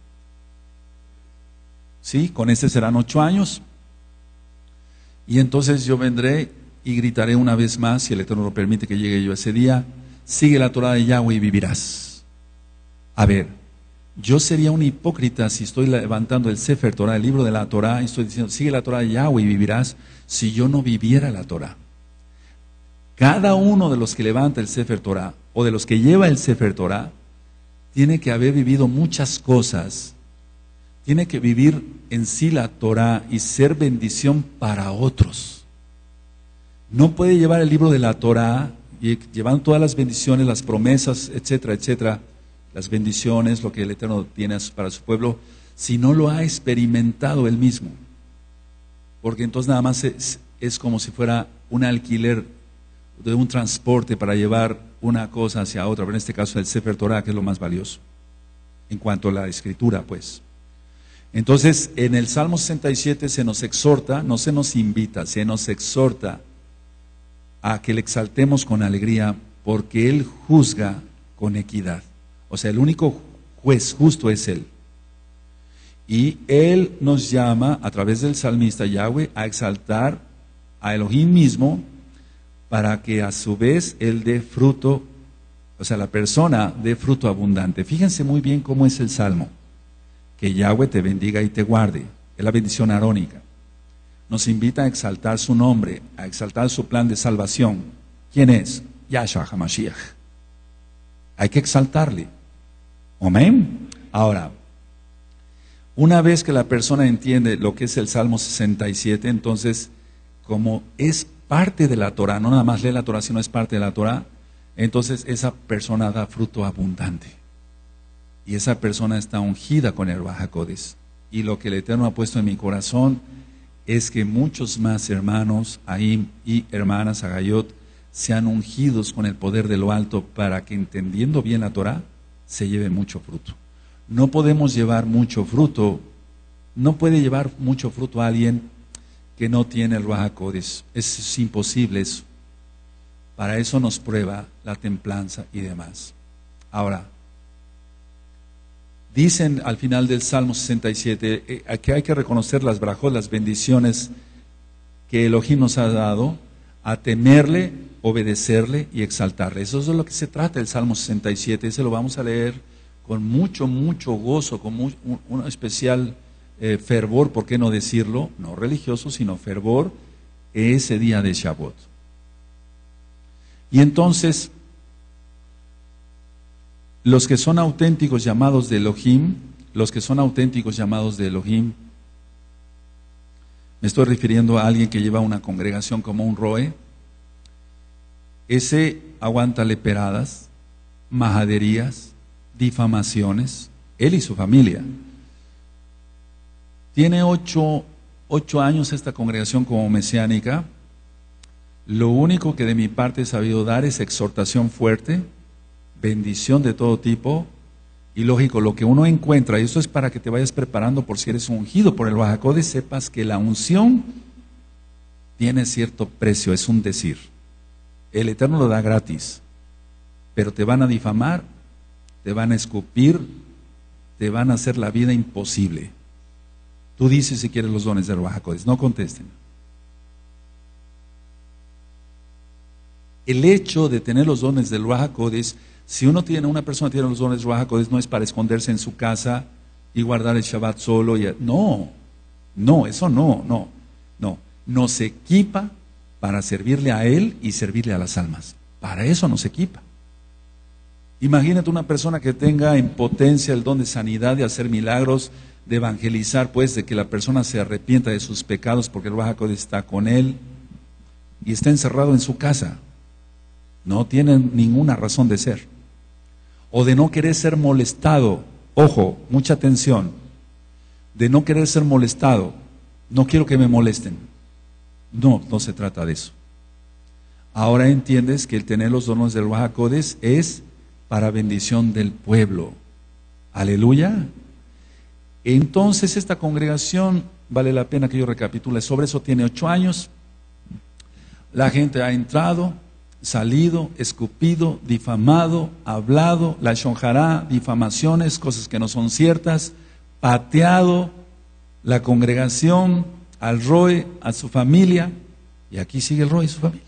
Speaker 1: ¿sí? Con este serán ocho años, y entonces yo vendré y gritaré una vez más, si el Eterno lo permite que llegue yo ese día, sigue la Torah de Yahweh y vivirás. A ver, yo sería un hipócrita si estoy levantando el Sefer Torah, el libro de la Torah, y estoy diciendo, sigue la Torah de Yahweh y vivirás, si yo no viviera la Torah. Cada uno de los que levanta el Sefer Torah, o de los que lleva el Sefer Torah, tiene que haber vivido muchas cosas, tiene que vivir en sí la Torah y ser bendición para otros. No puede llevar el libro de la Torah, y llevando todas las bendiciones, las promesas, etcétera, etcétera, las bendiciones, lo que el Eterno tiene para su pueblo, si no lo ha experimentado él mismo. Porque entonces nada más es, es como si fuera un alquiler de un transporte para llevar una cosa hacia otra, pero en este caso el Sefer Torah, que es lo más valioso, en cuanto a la escritura, pues. Entonces, en el Salmo sesenta y siete se nos exhorta, no se nos invita, se nos exhorta a que le exaltemos con alegría, porque Él juzga con equidad. O sea, el único juez justo es Él. Y Él nos llama, a través del salmista Yahweh, a exaltar a Elohim mismo, para que a su vez Él dé fruto, o sea, la persona dé fruto abundante. Fíjense muy bien cómo es el Salmo. Que Yahweh te bendiga y te guarde. Es la bendición arónica. Nos invita a exaltar su nombre, a exaltar su plan de salvación. ¿Quién es? Yahshua HaMashiach. Hay que exaltarle. Amén. Ahora, una vez que la persona entiende lo que es el Salmo sesenta y siete, entonces, como es parte de la Torah, no nada más lee la Torah, sino es parte de la Torah, entonces esa persona da fruto abundante. Y esa persona está ungida con el Ruach HaKodesh. Y lo que el Eterno ha puesto en mi corazón es que muchos más hermanos, Ahim y hermanas, Agayot, sean ungidos con el poder de lo alto, para que, entendiendo bien la Torah, se lleve mucho fruto. No podemos llevar mucho fruto, no puede llevar mucho fruto a alguien que no tiene el Ruach HaKodesh. Es, es imposible eso. Para eso nos prueba la templanza y demás. Ahora, Dicen al final del Salmo sesenta y siete eh, que hay que reconocer las brajot, las bendiciones que Elohim nos ha dado, a temerle, obedecerle y exaltarle. Eso es de lo que se trata el Salmo sesenta y siete. Ese lo vamos a leer con mucho, mucho gozo, con muy, un, un especial eh, fervor, ¿por qué no decirlo? No religioso, sino fervor, ese día de Shavuot. Y entonces, los que son auténticos llamados de Elohim, los que son auténticos llamados de Elohim, me estoy refiriendo a alguien que lleva una congregación como un roe, ese aguanta leperadas, majaderías, difamaciones, él y su familia. Tiene ocho, ocho años esta congregación como mesiánica. Lo único que de mi parte he sabido dar es exhortación fuerte, bendición de todo tipo, y lógico, lo que uno encuentra, y esto es para que te vayas preparando por si eres ungido por el Ruach HaKodesh, sepas que la unción tiene cierto precio, es un decir. El Eterno lo da gratis, pero te van a difamar, te van a escupir, te van a hacer la vida imposible. Tú dices si quieres los dones del Ruach HaKodesh, no contesten. El hecho de tener los dones del Ruach HaKodesh, si uno tiene, una persona tiene los dones del Ruach HaKodesh, no es para esconderse en su casa y guardar el Shabbat solo. Y, no, no, eso no, no, no. Nos equipa para servirle a Él y servirle a las almas. Para eso nos equipa. Imagínate una persona que tenga en potencia el don de sanidad, de hacer milagros, de evangelizar, pues, de que la persona se arrepienta de sus pecados porque el Ruach HaKodesh está con él y está encerrado en su casa. No tiene ninguna razón de ser. O de no querer ser molestado. Ojo, mucha atención. De no querer ser molestado. No quiero que me molesten. No, no se trata de eso. Ahora entiendes que el tener los dones del Ruach HaKodesh es para bendición del pueblo. Aleluya. Entonces esta congregación, vale la pena que yo recapitule, sobre eso tiene ocho años. La gente ha entrado, salido, escupido, difamado, hablado, la shonjará, difamaciones, cosas que no son ciertas, pateado la congregación, al roe, a su familia, y aquí sigue el roe y su familia.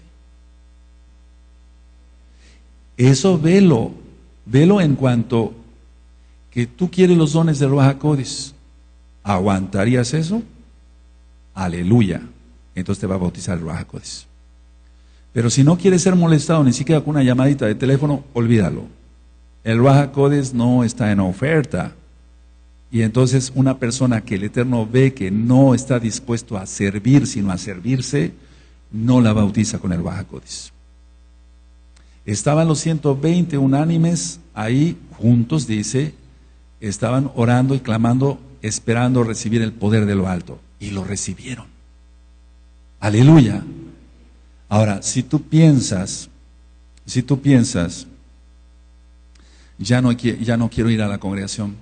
Speaker 1: Eso velo, velo en cuanto que tú quieres los dones del Ruach HaKodesh. ¿Aguantarías eso? Aleluya. Entonces te va a bautizar el Ruach HaKodesh. Pero si no quieres ser molestado ni siquiera con una llamadita de teléfono, olvídalo. El Ruach HaKodesh no está en oferta. Y entonces una persona que el Eterno ve que no está dispuesto a servir, sino a servirse, no la bautiza con el Ruach HaKodesh. Estaban los ciento veinte unánimes ahí juntos, dice, estaban orando y clamando, esperando recibir el poder de lo alto. Y lo recibieron. Aleluya. Ahora, si tú piensas, si tú piensas, ya no, ya no quiero ir a la congregación,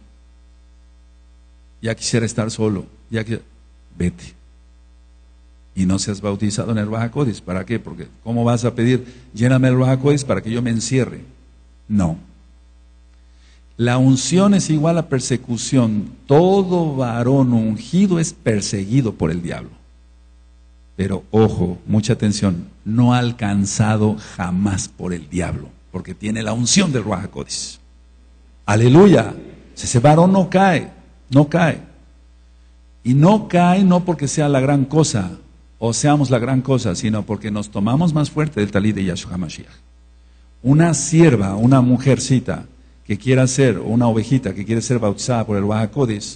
Speaker 1: ya quisiera estar solo, ya que vete. Y no seas bautizado en el Ruach HaKodesh. ¿Para qué? Porque ¿cómo vas a pedir, lléname el Ruach HaKodesh para que yo me encierre? No. La unción es igual a persecución. Todo varón ungido es perseguido por el diablo. Pero ojo, mucha atención, no ha alcanzado jamás por el diablo, porque tiene la unción del Ruach HaKodesh. Aleluya. Ese varón no cae, no cae. Y no cae no porque sea la gran cosa, o seamos la gran cosa, sino porque nos tomamos más fuerte del talí de Yahshua HaMashiach. Una sierva, una mujercita que quiera ser, o una ovejita que quiere ser bautizada por el Ruach HaKodesh,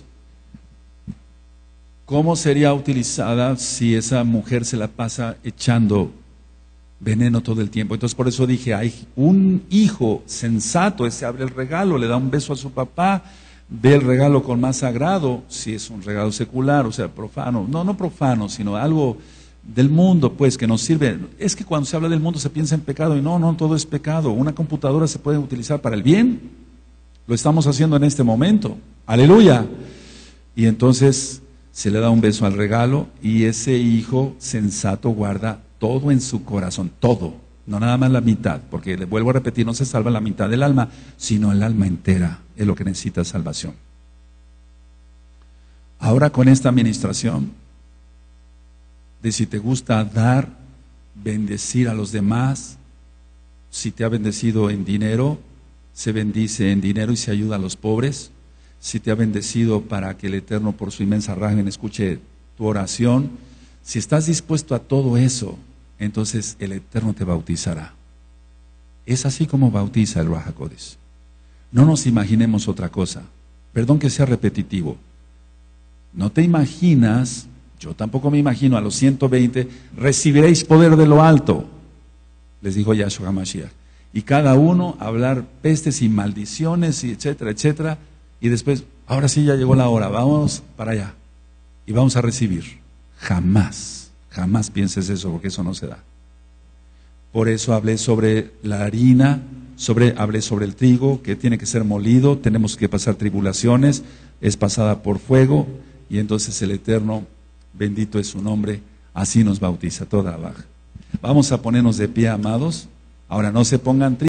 Speaker 1: ¿cómo sería utilizada si esa mujer se la pasa echando veneno todo el tiempo? Entonces por eso dije, hay un hijo sensato, ese abre el regalo, le da un beso a su papá, ve el regalo con más agrado, si es un regalo secular, o sea, profano, no, no profano, sino algo del mundo, pues, que nos sirve. Es que cuando se habla del mundo se piensa en pecado, y no, no, todo es pecado. Una computadora se puede utilizar para el bien, lo estamos haciendo en este momento, aleluya. Y entonces se le da un beso al regalo, y ese hijo sensato guarda todo en su corazón, todo, no nada más la mitad, porque le vuelvo a repetir, no se salva la mitad del alma, sino el alma entera, es lo que necesita salvación. ahora con esta administración, de si te gusta dar, bendecir a los demás, si te ha bendecido en dinero, se bendice en dinero y se ayuda a los pobres. Si te ha bendecido para que el Eterno por su inmensa rajen escuche tu oración, si estás dispuesto a todo eso, entonces el Eterno te bautizará. Es así como bautiza el Ruach HaKodesh. No nos imaginemos otra cosa. Perdón que sea repetitivo. No te imaginas, yo tampoco me imagino, a los ciento veinte, recibiréis poder de lo alto, les dijo Yahshua HaMashiach. Y cada uno hablar pestes y maldiciones, y etcétera, etcétera. Y después, ahora sí ya llegó la hora, vamos para allá. Y vamos a recibir. Jamás, jamás pienses eso, porque eso no se da. Por eso hablé sobre la harina, sobre, hablé sobre el trigo, que tiene que ser molido, tenemos que pasar tribulaciones, es pasada por fuego, y entonces el Eterno, bendito es su nombre, así nos bautiza toda la baja. Vamos a ponernos de pie, amados. Ahora no se pongan tristes.